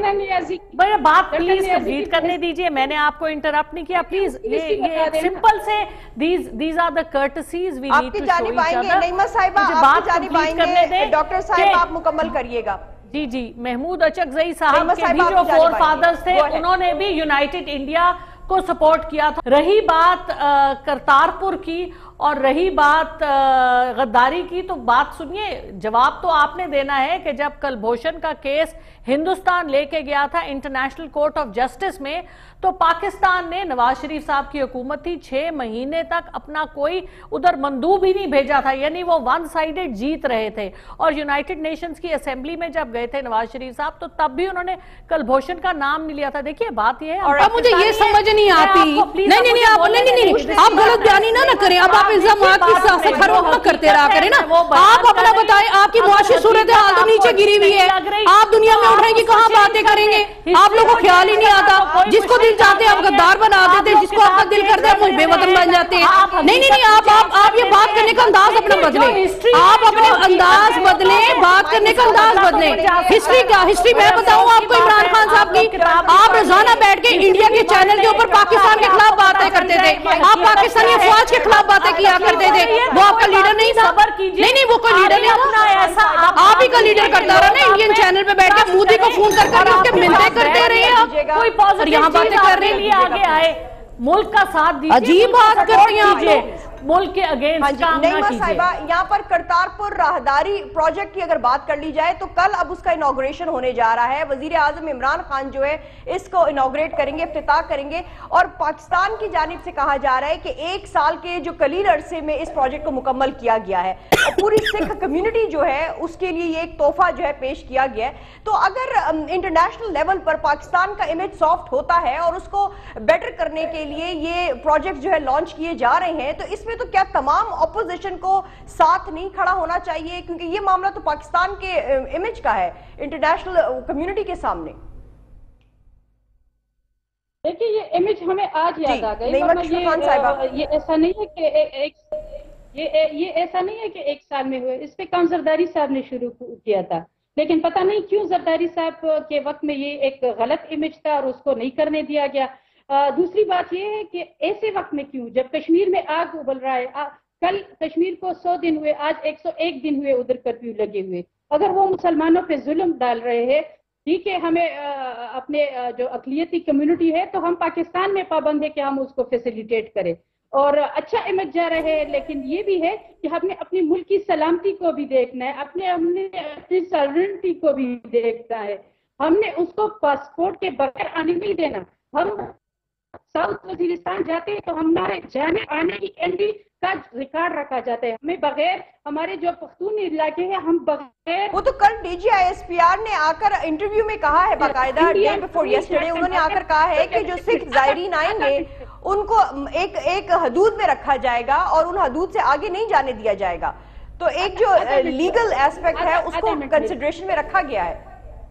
बात प्लीज कंप्लीट करने दीजिए, मैंने आपको इंटरप्ट नहीं किया प्लीज। ये सिंपल से these are the courtesies we need to show each other। नईमा साहिबा आप जानिब आएंगे, डॉक्टर साहिब आप मुकम्मल करिएगा। जी जी, महमूद अचकज़ई साहब के भी जो फोर फादर्स थे उन्होंने भी यूनाइटेड इंडिया को सपोर्ट किया था। रही बात करतारपुर की और रही बात गद्दारी की, तो बात सुनिए, जवाब तो आपने देना है कि जब कुलभूषण का केस हिंदुस्तान लेके गया था इंटरनेशनल कोर्ट ऑफ जस्टिस में, तो पाकिस्तान ने, नवाज शरीफ साहब की हुकूमत थी, 6 महीने तक अपना कोई उधर मंदूब ही नहीं भेजा था, यानी वो वन साइडेड जीत रहे थे। और यूनाइटेड नेशंस की असेंबली में जब गए थे नवाज शरीफ साहब, तो तब भी उन्होंने कुलभूषण का नाम नहीं लिया था। देखिए बात ये है, और अब मुझे ये समझ नहीं आती, नहीं आप गलत बयानी ना करें। अब आप इल्जामात की सियासत हर वक्त करते रहा करें ना। आप अपना बताएं, आपकी मुआशी सूरत हाल तो नीचे गिरी हुई है, आप दुनिया में उठ रहे हैं कि कहाँ बातें करेंगे? आप लोगों को ख्याल ही नहीं आता, जिसको दिल चाहते हैं आप गद्दार बना देते हैं, जिसको आपका दिल करते हैं बेवतन बन जाते हैं। नहीं, आप ये बात करने का अंदाज अपना बदलें, आप अपने अंदाज बदलें, बात करने का अंदाज बदलें। हिस्ट्री क्या, हिस्ट्री मैं बताऊं आपको इमरान खान साहब की? आप रोजाना बैठ के इंडिया के चैनल के ऊपर पाकिस्तान के खिलाफ बातें करते थे, आप पाकिस्तानी अफवाज के खिलाफ बातें किया करते थे, वो आपका लीडर नहीं था? नहीं, वो कोई लीडर नहीं था, आप ही का लीडर करता रहा ना इंडियन चैनल पे बैठ के, मोदी को फोन कर उसके मिलते करते रहे आप, कोई पॉजिटिव यहाँ बातें कर रहे हैं, आगे आए, मुल्क का साथ दीजिए। अजीब बात करती हैं आप लोग, मुल्क के अगेंस्ट काम ना कीजिए। साहिबा, यहाँ पर करतारपुर राहदारी प्रोजेक्ट की अगर बात कर ली जाए तो कल अब उसका इनॉग्रेशन होने जा रहा है। वजीर आजम इमरान खान जो है इसको इनॉग्रेट करेंगे, इफ्तिताह करेंगे, और पाकिस्तान की जानिब से कहा जा रहा है कि 1 साल के जो कलील अरसे में इस प्रोजेक्ट को मुकम्मल किया गया है। पूरी सिख कम्युनिटी जो है उसके लिए ये एक तोहफा जो है पेश किया गया है। तो अगर इंटरनेशनल लेवल पर पाकिस्तान का इमेज सॉफ्ट होता है और उसको बेटर करने के लिए ये प्रोजेक्ट जो है लॉन्च किए जा रहे हैं, तो इसमें तो क्या तमाम ऑपोजिशन को साथ नहीं खड़ा होना चाहिए? क्योंकि ये मामला तो पाकिस्तान के इमेज का है इंटरनेशनल कम्युनिटी के सामने। देखिए, ये इमेज हमें आज याद आ गई, ये ऐसा नहीं है कि ये ऐसा नहीं है कि 1 साल में हुए, इस पे काम जरदारी साहब ने शुरू किया था, लेकिन पता नहीं क्यों जरदारी साहब के वक्त में ये एक गलत इमेज था और उसको नहीं करने दिया गया। दूसरी बात ये है कि ऐसे वक्त में क्यों, जब कश्मीर में आग उबल रहा है, कल कश्मीर को 100 दिन हुए, आज 101 दिन हुए उधर कर्फ्यू लगे हुए, अगर वो मुसलमानों पे जुल्म डाल रहे हैं, ठीक है, हमें अपने जो अक़लियती कम्युनिटी है तो हम पाकिस्तान में पाबंद है कि हम उसको फैसिलिटेट करें और अच्छा इमेज जा रहे हैं, लेकिन ये भी है कि हमने अपनी मुल्क की सलामती को भी देखना है, अपनी सॉवरेनिटी को भी देखना है। हमने उसको पासपोर्ट के बगैर आने नहीं देना। हम साउथ वजीरिस्तान जाते हैं तो हमारे जाने आने की एंट्री का रिकॉर्ड रखा जाता है, हमें बगैर, हमारे जो पख्तून इलाके हैं हम बगैर, वो तो कल DGISPR ने आकर इंटरव्यू में कहा है, बाकायदा डे बिफोर यस्टरडे उन्होंने आकर कहा है कि जो सिख जायरीन आएंगे ان کو ایک حدود میں رکھا جائے گا اور ان حدود سے آگے نہیں جانے دیا جائے گا. تو ایک جو لیگل ایسپیکٹ ہے اس کو کنسیڈریشن میں رکھا گیا ہے.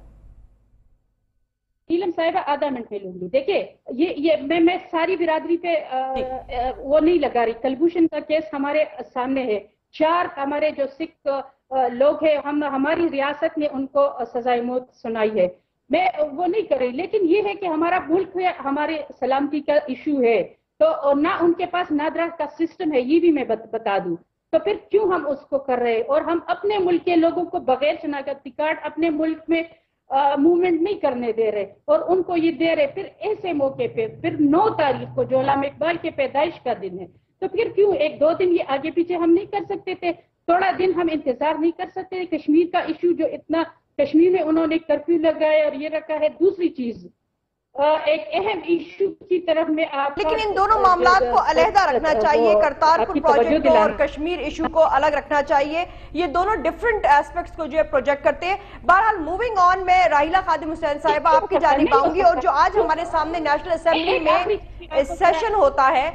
نیلم صاحبہ آدھا منٹ میں لوں گی. دیکھیں یہ میں ساری برادری پہ وہ نہیں لگا رہی. کلبھوشن کا کیس ہمارے سامنے ہے. 4 ہمارے جو سکھ لوگ ہیں ہماری ریاست نے ان کو سزائے موت سنائی ہے. میں وہ نہیں کر رہی, لیکن یہ ہے کہ ہمارا ملک ہے, ہمارے سلامتی کا ایشو ہے, تو نہ ان کے پاس نادرا کا سسٹم ہے, یہ بھی میں بتا دوں. تو پھر کیوں ہم اس کو کر رہے ہیں؟ اور ہم اپنے ملک کے لوگوں کو بغیر شناختی کارڈ اپنے ملک میں موومنٹ نہیں کرنے دے رہے, اور ان کو یہ دے رہے. پھر ایسے موقع پہ پھر 9 تاریخ کو جو علامہ اقبال کے پیدائش کا دن ہے, تو پھر کیوں 1-2 دن یہ آگے پیچھے ہم نہیں کر سکتے تھے؟ تھوڑا دن ہم انتظار نہیں کر سکتے؟ کشمیر کا ایشو جو اتنا, کشمیر میں انہوں نے کرفیو لگایا اور یہ رکھا ہے. دوسری چیز, ایک اہم ایشو کی طرف میں آپ, لیکن ان دونوں معاملات کو علیحدہ رکھنا چاہیے. کرتارپور پروجیکٹ کو اور کشمیر ایشو کو الگ رکھنا چاہیے. یہ دونوں ڈیفرنٹ ایسپیکٹس کو جو ہے پروجیکٹ کرتے ہیں. بہرحال موونگ آن, میں راحیلہ خادم حسین صاحبہ آپ کی جانب آؤں گی. اور جو آج ہمارے سامنے نیشنل اسمبلی میں سیشن ہوتا ہے,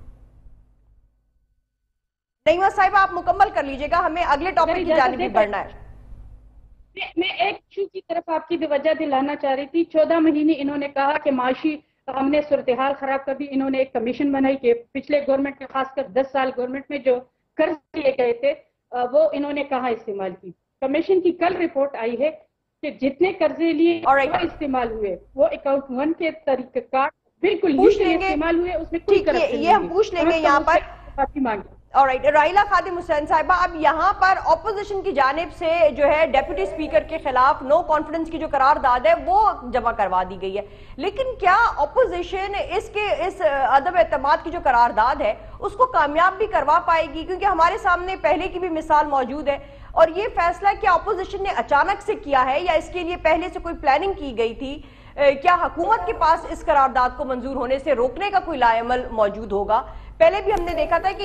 نعیمہ صاحبہ آپ مکمل کر لیجئے گا, ہمیں اگلے ٹاپک کی جانب بھی بڑھنا ہے. میں ایک ایشو کی طرف آپ کی توجہ دلانا چاہ رہی تھی. 14 مہینے انہوں نے کہا کہ معاشی ہم نے صورتحال خراب کر دی. انہوں نے ایک کمیشن بنائی کہ پچھلے گورنمنٹ میں, خاص کر 10 سال گورنمنٹ میں جو قرض لیے گئے تھے وہ انہوں نے کہاں استعمال کی. کمیشن کی کل رپورٹ آئی ہے کہ جتنے قرضے لیے وہ استعمال ہوئے, وہ اکاؤنٹ 1 کے طریقہ کار بالکل استعمال ہوئے, اس میں کوئی کرپشن یہ ہم پوچھ لیں گے یہاں پر. راحیلہ خادم حسین صاحبہ, اب یہاں پر اپوزیشن کی جانب سے جو ہے ڈیپٹی اسپیکر کے خلاف نو کانفیڈنس کی جو قرارداد ہے وہ جمع کروا دی گئی ہے, لیکن کیا اپوزیشن اس عدم اعتماد کی جو قرارداد ہے اس کو کامیاب بھی کروا پائے گی؟ کیونکہ ہمارے سامنے پہلے کی بھی مثال موجود ہے. اور یہ فیصلہ کیا اپوزیشن نے اچانک سے کیا ہے یا اس کے لیے پہلے سے کوئی پلاننگ کی گئی تھی؟ کیا حکومت کے پاس اس قرارداد کو منظور ہونے سے روکنے کا کوئی لائے عمل موجود ہوگا؟ پہلے بھی ہم نے دیکھا تھا کہ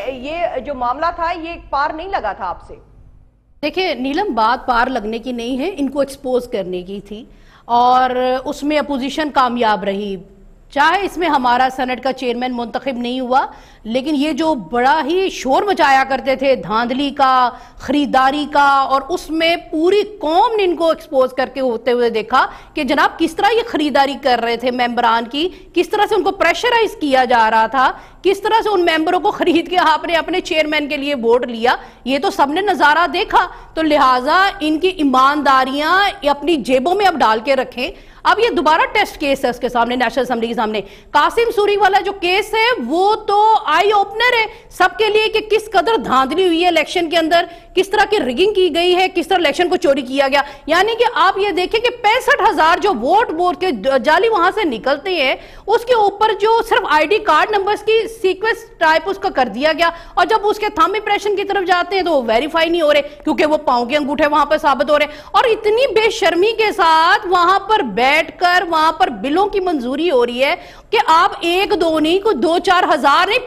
یہ جو معاملہ تھا یہ پار نہیں لگا تھا آپ سے. دیکھیں نیلم, بات پار لگنے کی نہیں ہے, ان کو ایکسپوز کرنے کی تھی, اور اس میں اپوزیشن کامیاب رہی. چاہے اس میں ہمارا سینٹ کا چیئرمین منتخب نہیں ہوا, لیکن یہ جو بڑا ہی شور مچایا کرتے تھے دھاندلی کا, خریداری کا, اور اس میں پوری قوم نے ان کو ایکسپوز کر کے ہوتے ہوئے دیکھا کہ جناب کس طرح یہ خریداری کر رہے تھے ممبران کی, کس طرح سے ان کو پریشرائز کیا جا رہا تھا, کس طرح سے ان ممبروں کو خرید کے آپ نے اپنے چیئرمین کے لیے ووٹ لیا. یہ تو سب نے نظارہ دیکھا, تو لہٰذا ان کی ایمانداریاں اپنی جیبوں میں اب ڈال کے رکھیں. اب یہ دوبارہ ٹیسٹ کیس ہے اس کے سامنے, نیشنل اسمبلی کے سامنے. قاسم سوری والا جو کیس ہے وہ تو آئی اوپنر ہے سب کے لیے کہ کس قدر دھاندلی ہوئی ہے الیکشن کے اندر, کس طرح کی ریگنگ کی گئی ہے, کس طرح الیکشن کو چوری کیا گیا. یعنی کہ آپ یہ دیکھیں کہ 65,000 جو ووٹ بورڈ کے جعلی وہاں سے نکلتے ہیں, اس کے اوپر جو صرف آئی ڈی کارڈ نمبرز کی سیکوینس ٹائپ اس کا کر دیا گیا, اور جب اس کے تھم امپریشن کی طرف جاتے ہیں تو وہ ویریفائی نہیں ہو رہے کیونکہ وہ پاؤں کے انگوٹھے وہاں پر ثابت ہو رہے ہیں. اور اتنی بے شرمی کے ساتھ وہاں پر بیٹھ کر وہاں پر بلوں کی منظوری ہو رہی ہے کہ آپ 1-2 نہیں, کوئی 2-4 ہزار نہیں,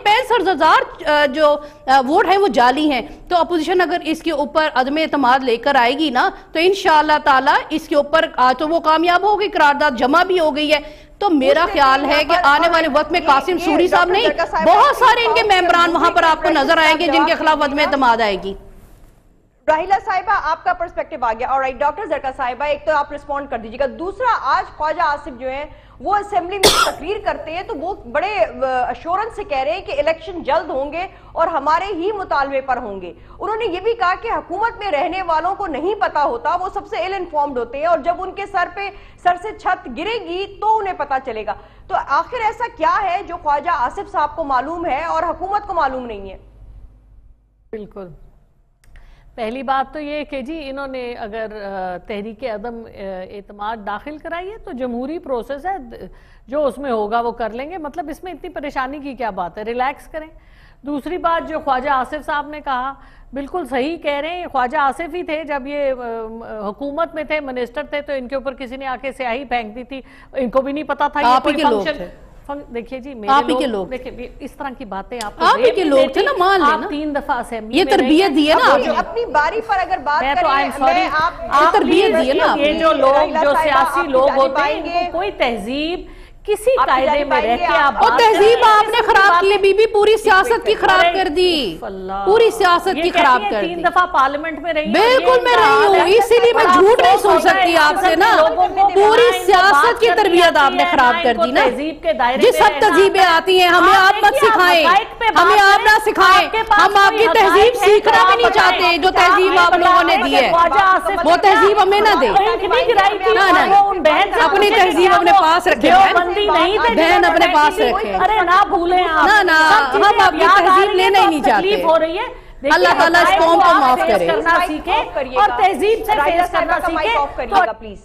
65,000 جو ووٹ ہیں وہ جعلی ہیں. تو اپوزیشن اگر اس کے اوپر عدم اعتماد لے کر آئے گی نا, تو انشاءاللہ تعالی اس کے اوپر تو وہ کامیاب ہوگی, قرارداد جمع بھی ہو گئی ہے. تو میرا خیال ہے کہ آنے والے وقت میں قاسم سوری صاحب نہیں, بہت سارے ان کے ممبران وہاں پر آپ کو نظر آئیں گے جن کے خلاف عدم اعتماد آئے گی. راحیلہ صاحبہ آپ کا پرسپیکٹیو آ گیا. اور ڈاکٹر زرکا صاحبہ, ایک تو آپ رسپونڈ کر دیجیے گا. دوسرا, آج خواجہ آصف جو ہیں وہ اسمبلی میں تقریر کرتے ہیں تو وہ بڑے اشورنس سے کہہ رہے ہیں کہ الیکشن جلد ہوں گے اور ہمارے ہی مطالبے پر ہوں گے. انہوں نے یہ بھی کہا کہ حکومت میں رہنے والوں کو نہیں پتا ہوتا, وہ سب سے ill informed ہوتے ہیں, اور جب ان کے سر سے چھت گرے گی تو انہیں پتا چلے گا. تو آخر ایسا کیا ہے جو خواجہ آصف صاحب کو معلوم ہے اور حکومت کو معلوم نہیں ہے؟ بالکل, پہلی بات تو یہ کہ جی انہوں نے اگر تحریک عدم اعتماد داخل کرائی ہے تو جمہوری پروسیس ہے, جو اس میں ہوگا وہ کر لیں گے. مطلب اس میں اتنی پریشانی کی کیا بات ہے, ریلیکس کریں. دوسری بات جو خواجہ آصف صاحب نے کہا بالکل صحیح کہہ رہے ہیں, خواجہ آصف ہی تھے جب یہ حکومت میں تھے, منسٹر تھے, تو ان کے اوپر کسی نے آ کے سیاہی پھینک دی تھی, ان کو بھی نہیں پتا تھا یہ کوئی فنکشن. دیکھیے جی میرے لوگ دیکھیں اس طرح کی باتیں آپ کے لوگ تھے نا, مان لینا, آپ 3 دفعہ اسمبلی یہ تربیت دی ہے نا, اپنی باری پر اگر بات کریں, آپ تربیت دی ہے نا. یہ جو لوگ جو سیاسی لوگ ہوتے ہیں ان کو کوئی تہذیب किसी कायदे में रह के आप और तहजीब आपने खराब की बीबी, पूरी सियासत की खराब कर दी, पूरी सियासत की खराब कर दी। 3 दफा पार्लियामेंट में रही, बिल्कुल मैं रही हूँ, इसीलिए मैं झूठ नहीं सुन सकती आपसे ना। पूरी सियासत की तरबियत आपने खराब कर दी ना। जिस सब तहजीबें आती हैं हमें आप मत सिखाएं, हमें आप ना सिखाएं। हम आपकी तहजीब सीखना भी नहीं चाहते, जो तहजीब आप लोगों ने दी है वो तहजीब हमें ना दे। ना ना, अपनी तहजीब अपने पास रखे, बहन अपने पास रखे। अरे ना भूलें आप, ना ना, हम आपकी तहजीब लेना ही नहीं चाहते। हो रही है, अल्लाह ताला इस कौम को माफ करे करना सीखे और तहजीब से फेस करना सीखे। प्लीज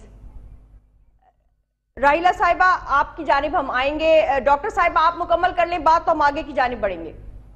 राहिला साहिबा आपकी जानिब हम आएंगे। डॉक्टर साहिबा आप मुकम्मल कर लें बात तो हम आगे की जानिब बढ़ेंगे।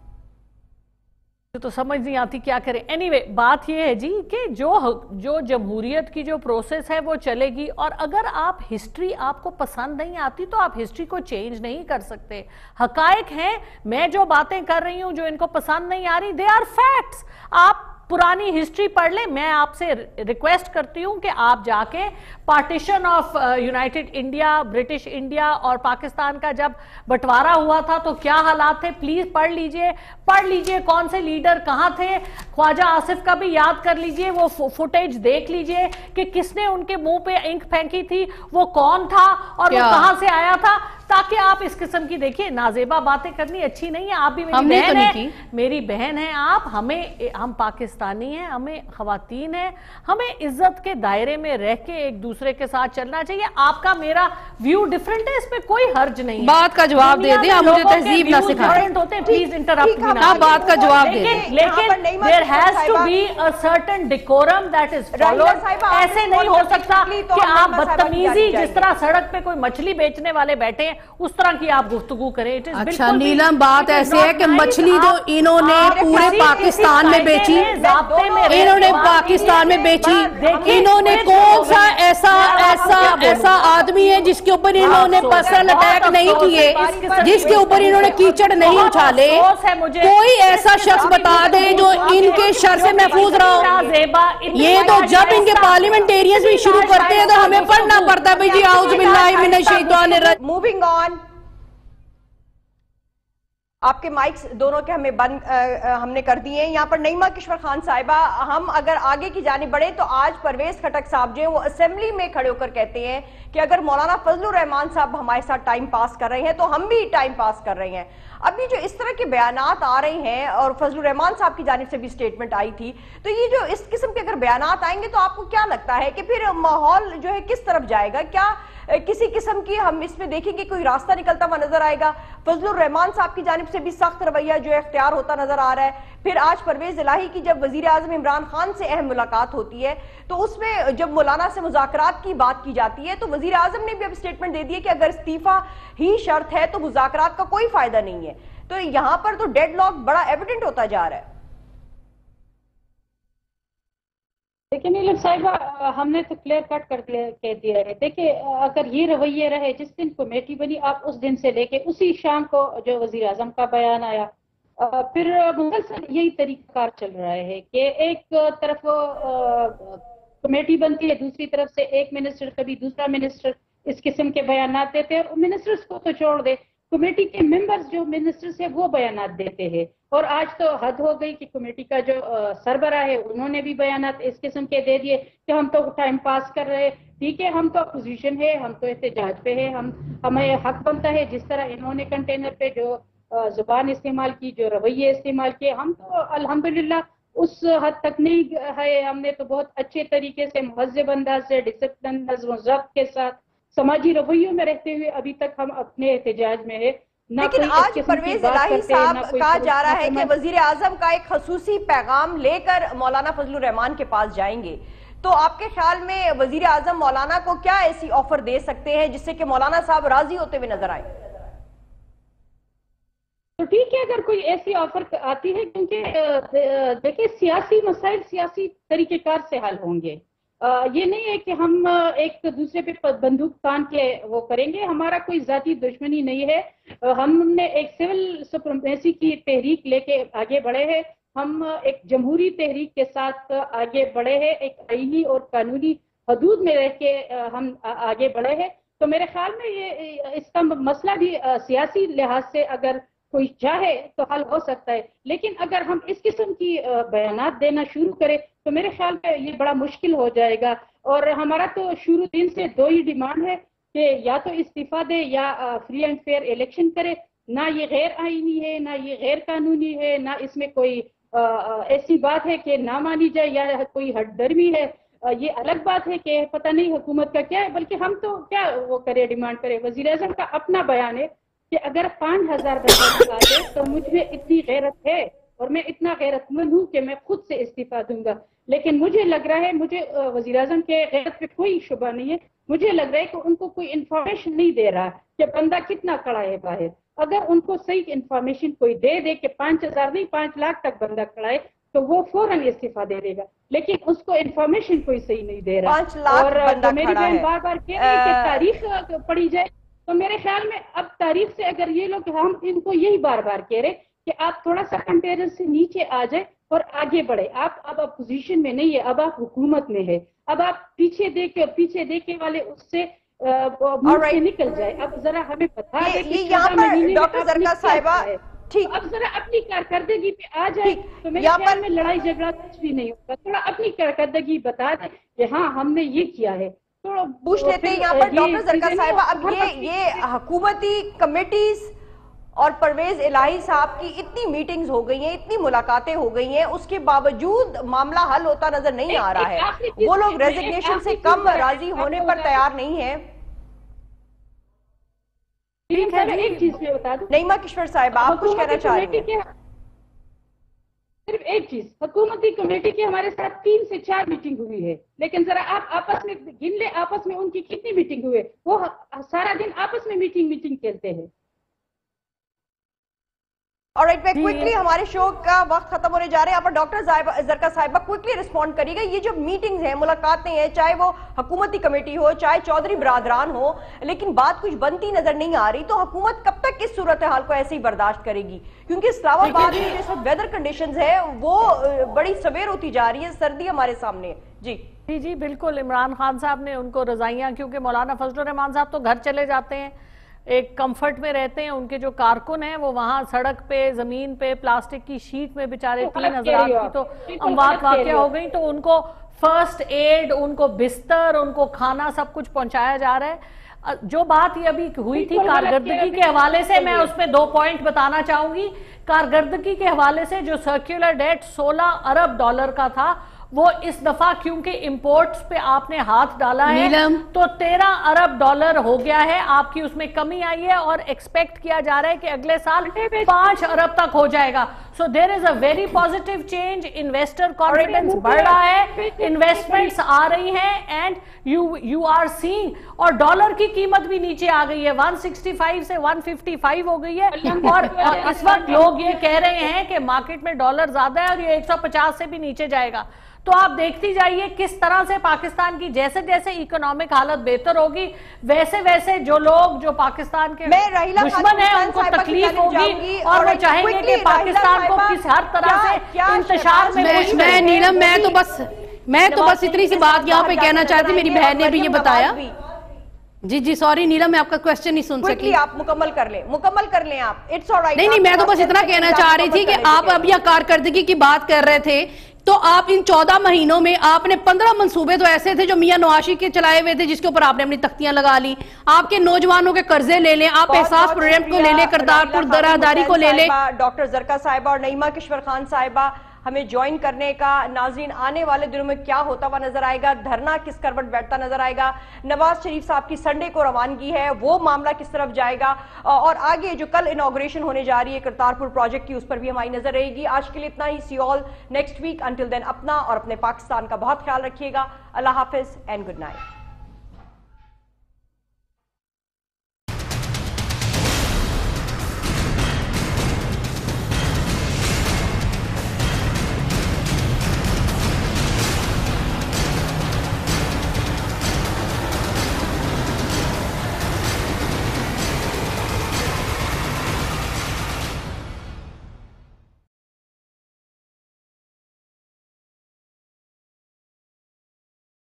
तो समझ नहीं आती क्या करें। एनीवे, बात ये है जी कि जो जमहूरियत की जो प्रोसेस है वो चलेगी, और अगर आप हिस्ट्री आपको पसंद नहीं आती तो आप हिस्ट्री को चेंज नहीं कर सकते। हकायक हैं, मैं जो बातें कर रही हूं जो इनको पसंद नहीं आ रही, दे आर फैक्ट्स। आप पुरानी हिस्ट्री पढ़ लें। मैं आपसे रिक्वेस्ट करती हूं कि आप जाके partition of united India, British India और पाकिस्तान का जब बंटवारा हुआ था तो क्या हालात थे, प्लीज पढ़ लीजिए कौन से लीडर कहां थे। ख्वाजा आसिफ का भी याद कर लीजिए, वो फुटेज देख लीजिए कि किसने उनके मुंह पे इंक फेंकी थी, वो कौन था और वो कहां से आया था, ताकि आप इस किस्म की देखिए नाजेबा बातें करनी अच्छी नहीं है। आप भी मेरी बहन है, मेरी बहन है आप, हम पाकिस्तानी हैं, हमें खवातीन हैं, हमें इज्जत के दायरे में रह के एक दूसरे के साथ चलना चाहिए। आपका मेरा व्यू डिफरेंट है, इसमें कोई हर्ज नहीं है। बात का जवाब दे दे, आप मुझे तहजीब ना सिखाएं। प्लीज इंटरप्ट मी ना, बात का जवाब दे दे। लेकिन there has to be a certain decorum that is followed. ऐसे नहीं हो सकता कि आप बदतमीजी, जिस तरह सड़क पे कोई मछली बेचने वाले बैठे उस तरह की आप गुफ्तगू करें। अच्छा नीलम, बात ऐसे है कि मछली जो इन्होंने पूरे पाकिस्तान में बेची, इन्होंने पाकिस्तान में बेची, इन्होंने कौन सा ऐसा आदमी है जिसके ऊपर इन्होंने पर्सनल अटैक नहीं किए, जिसके ऊपर इन्होंने कीचड़ नहीं उछाले? कोई ऐसा शख्स बता दे जो इनके शर से महफूज रहा हो। ये तो जब इनके पार्लियामेंटेरियंस भी शुरू करते हैं तो हमें पढ़ना पड़ता है भाई जी, आउज़ बिल्लाहि मिनश शैतानिर रजीम। मूविंग ऑन, आपके माइक्स दोनों के हमें बंद हमने कर दिए हैं। यहाँ पर नईमा किश्वर खान साहिबा, हम अगर आगे की जानिब बढ़े तो आज परवेज खटक साहब जो है वो असेंबली में खड़े होकर कहते हैं कि अगर मौलाना फजलुर रहमान साहब हमारे साथ टाइम पास कर रहे हैं तो हम भी टाइम पास कर रहे हैं। अभी जो इस तरह के बयानात आ रहे हैं और फजलुर रहमान साहब की जानिब से भी स्टेटमेंट आई थी, तो ये जो इस किस्म के अगर बयानात आएंगे तो आपको क्या लगता है कि फिर माहौल जो है किस तरफ जाएगा? क्या किसी किस्म की हम इसमें देखेंगे कोई रास्ता निकलता हुआ नजर आएगा? फजलुर रहमान साहब की जानिब से भी सख्त रवैया जो है इख्तियार होता नजर आ रहा है। फिर आज परवेज इलाही की जब वजीर आजम इमरान खान से अहम मुलाकात होती है तो उसमें जब मौलाना से मुज़ाकरात की बात की जाती है तो वजीर आजम ने भी अब स्टेटमेंट दे दी है कि अगर इस्तीफा ही शर्त है तो मुज़ाकरात का कोई फायदा नहीं है। तो यहां पर तो डेडलॉक बड़ा एविडेंट होता जा रहा है। देखिए नीलम साहिबा, हमने तो क्लियर कट कह दिया है। देखिए अगर ये रवैये रहे, जिस दिन कमेटी बनी आप उस दिन से लेके उसी शाम को जो वजीर आजम का बयान आया, फिर मुसलसल यही तरीका चल रहा है कि एक तरफ कमेटी बनती है, दूसरी तरफ से एक मिनिस्टर कभी दूसरा मिनिस्टर इस किस्म के बयान देते हैं। और मिनिस्टर्स को तो छोड़ दे, कमेटी के मेंबर्स जो मिनिस्टर्स है वो बयान देते हैं। और आज तो हद हो गई कि कमेटी का जो सरबराह है उन्होंने भी बयान इस किस्म के दे दिए कि हम तो टाइम पास कर रहे हैं। ठीक है, हम तो अपोजिशन है, हम तो एहतजाज पे है, हमें हक बनता है। जिस तरह इन्होंने कंटेनर पे जो जुबान इस्तेमाल की, जो रवैये इस्तेमाल किए, हम तो अल्हम्दुलिल्लाह उस हद तक नहीं है। हमने तो बहुत अच्छे तरीके से मुहज़्ज़ब अंदाज से, डिसिप्लिन, नज़्म ज़ब्त के साथ, समाजी रवैयों में रहते हुए अभी तक हम अपने एहतजाज में है। लेकिन आज परवेज इलाही साहब कहा जा रहा है कि वजीर आजम का एक खसूसी पैगाम लेकर मौलाना फजलुर रहमान के पास जाएंगे, तो आपके ख्याल में वजीर आजम मौलाना को क्या ऐसी ऑफर दे सकते हैं जिससे कि मौलाना साहब राजी होते हुए नजर आए? तो ठीक है, अगर कोई ऐसी ऑफर आती है, क्योंकि देखिए सियासी मसाइल सियासी तरीकेकार से हल होंगे। ये नहीं है कि हम एक दूसरे पे बंदूक तान के वो करेंगे। हमारा कोई जाती दुश्मनी नहीं है। हमने एक सिविल सुप्रीमेसी की तहरीक लेके आगे बढ़े हैं। हम एक जमहूरी तहरीक के साथ आगे बढ़े हैं। एक आईनी और कानूनी हदूद में रह के हम आगे बढ़े हैं। تو میرے خیال میں یہ اس کا مسئلہ بھی سیاسی لحاظ سے اگر کوئی چاہے تو حل ہو سکتا ہے، لیکن اگر ہم اس قسم کی بیانات دینا شروع کریں تو میرے خیال میں یہ بڑا مشکل ہو جائے گا. اور ہمارا تو شروع دن سے دو ہی ڈیمانڈ ہے کہ یا تو استعفیٰ دے یا فری اینڈ فیئر الیکشن کرے. نہ یہ غیر آئینی ہے، نہ یہ غیر قانونی ہے، نہ اس میں کوئی ایسی بات ہے کہ نہ مانی جائے یا کوئی ہٹ درمی ہے. یہ الگ بات ہے کہ پتہ نہیں حکومت کا کیا ہے، بلکہ ہم تو کیا وہ کرے، ڈیمانڈ کرے. وزیر اعظم کا اپنا بیان ہے کہ اگر 5000 بندے نکال دے تو مجھ میں اتنی غیرت ہے اور میں اتنا غیرت مند ہوں کہ میں خود سے استعفیٰ دوں گا. لیکن مجھے لگ رہا ہے، مجھے وزیر اعظم کے غیرت پہ کوئی شبہ نہیں ہے، مجھے لگ رہا ہے کہ ان کو کوئی انفارمیشن نہیں دے رہا کہ بندہ کتنا کھڑا ہے باہر. اگر ان کو صحیح انفارمیشن کوئی دے دے کہ 5000 نہیں 5 لاکھ تک بندہ کھڑا ہے تو وہ فوراً استعفیٰ دے دے گا، لیکن اس کو انفارمیشن کوئی صحیح نہیں دے رہا. 5 لاکھ بندہ میری کھڑا بہن ہے. بار بار کہہ رہی ہے کہ تاریخ پڑھی جائے، تو میرے خیال میں اب تاریخ سے اگر یہ لوگ، ہم ان کو یہی بار بار کہہ رہے کہ آپ تھوڑا سا کنٹینر سے نیچے آ جائیں اور آگے بڑھے. آپ اب اپوزیشن میں نہیں ہے، اب آپ حکومت میں ہے. اب آپ پیچھے دیکھے والے اس سے ملک سے نکل جائے. اب ذرا ہمیں بتا دیں کہ یہاں پر ڈاکٹر زرکا صاحبہ ٹھیک، اب ذرا اپنی کارکردگی پہ آ جائے تو میرے خیال میں لڑائی جھگڑا کچھ بھی نہیں ہوگا. تھوڑا اپنی کارکردگی بتا دیں کہ ہاں ہم نے یہ کیا ہے. پوچھ لیتے ہیں یہاں پر ڈاکٹر زرکا صاحبہ، اب یہ حکومتی کمیٹیز اور پرویز الہی صاحب کی اتنی میٹنگز ہو گئی ہیں، اتنی ملاقاتیں ہو گئی ہیں، اس کے باوجود معاملہ حل ہوتا نظر نہیں آ رہا ہے. وہ لوگ ریزگنیشن سے کم راضی ہونے پر تیار نہیں ہیں. ایک چیز میں بتا دوں، نعیمہ کشور صاحبہ آپ کچھ کہنا چاہ رہی ہیں؟ صرف ایک چیز، حکومتی کمیٹی کی ہمارے ساتھ 3 سے 4 میٹنگ ہوئی ہے، لیکن ذرا آپ آپس میں گن لیں آپس میں ان کی کتنی میٹنگ ہوئے. وہ سارا دن آپس میں میٹنگ کھیلتے ہیں. آلرائٹ، میں کوئکلی ہمارے شو کا وقت ختم ہونے جا رہے ہیں. یہاں پر ڈاکٹر زرکا صاحبہ کوئکلی رسپونڈ کریے گا. یہ جو میٹنگز ہیں، ملاقاتیں ہیں، چاہے وہ حکومتی کمیٹی ہو چاہے چودھری برادران ہو، لیکن بات کچھ بنتی نظر نہیں آ رہی. تو حکومت کب تک اس صورتحال کو ایسے ہی برداشت کرے گی؟ کیونکہ اسلام آباد میں جو ویدر کنڈیشنز ہے وہ بڑی سویر ہوتی جا رہی ہے، سردی ہمارے سامنے ہے. جی بالکل. عمران خان صاحب نے ان کو رضائیاں، کیونکہ مولانا فضل الرحمان صاحب تو گھر چلے جاتے ہیں، ایک کمفرٹ میں رہتے ہیں. ان کے جو کارکن ہیں وہ وہاں سڑک پہ، زمین پہ پلاسٹک کی شیٹ میں بیچارے 3 حضرات کی تو اموات واقع ہو گئی. تو ان کو فرسٹ ایڈ، ان کو بستر، ان کو کھانا سب کچھ پہنچایا جا رہا ہے. جو بات یہ ابھی ہوئی تھی کارکردگی کے حوالے سے، میں اس پہ 2 پوائنٹ بتانا چاہوں گی. کارکردگی کے حوالے سے جو سرکولر ڈیٹ 16 ارب ڈالر کا تھا، وہ اس دفعہ کیونکہ امپورٹس پہ آپ نے ہاتھ ڈالا ہے تو 13 ارب ڈالر ہو گیا ہے. آپ کی اس میں کمی آئی ہے اور ایکسپیکٹ کیا جا رہا ہے کہ اگلے سال 5 ارب تک ہو جائے گا. So there is a very positive change. Investor confidence بڑھ رہا ہے، انویسٹمنٹس آ رہی ہیں اینڈ یو آر سینگ. اور ڈالر کی قیمت بھی نیچے آ گئی ہے، 165 سے 155 ہو گئی ہے. اور اس وقت لوگ یہ کہہ رہے ہیں کہ مارکیٹ میں ڈالر زیادہ ہے اور یہ 150 سے بھی نیچے جائے گا. تو آپ دیکھتی جائیے کس طرح سے پاکستان کی جیسے جیسے اکنامک حالت بہتر ہوگی، ویسے ویسے جو لوگ جو پاکستان کے دشمن ہیں ان کو تکلیف ہوگی اور وہ چاہیں گے کہ پاکستان کو کس ہر طرح سے انتشار میں نیلم میں تو بس اتنی سی بات یہاں پہ کہنا چاہتی، میری بہن نے بھی یہ بتایا. جی سوری نیلم، میں آپ کا کوسچن نہیں سن سکی. آپ مکمل کر لیں آپ. نہیں میں تو بس اتنا کہنا چاہ رہی تھی کہ آپ اب یہ کارکردگی کی بات کر رہے تھے، تو آپ ان 14 مہینوں میں آپ نے 15 منصوبے تو ایسے تھے جو میاں نواشی کے چلائے ہوئے تھے، جس کے اوپر آپ نے اپنی تختیاں لگا لی. آپ کے نوجوانوں کے قرضے لے لیں، آپ احساس پروجیکٹ کو لے لیں، کردارپور دراداری کو لے لیں. ڈاکٹر زرکا صاحبہ اور نعیمہ کشور خان صاحبہ ہمیں جوائن کرنے کا. ناظرین، آنے والے دنوں میں کیا ہوتا ہوا نظر آئے گا؟ دھرنا کس کروٹ بیٹھتا نظر آئے گا؟ نواز شریف صاحب کی سنڈے کو روانگی ہے، وہ معاملہ کس طرف جائے گا؟ اور آگے جو کل انوگریشن ہونے جا رہی ہے کرتارپور پروجیکٹ کی، اس پر بھی ہماری نظر رہے گی. آج کے لیے اتنا ہی. See all next week. Until then اپنا اور اپنے پاکستان کا بہت خیال رکھیے گا. اللہ حافظ اینڈ گڈ نائٹ.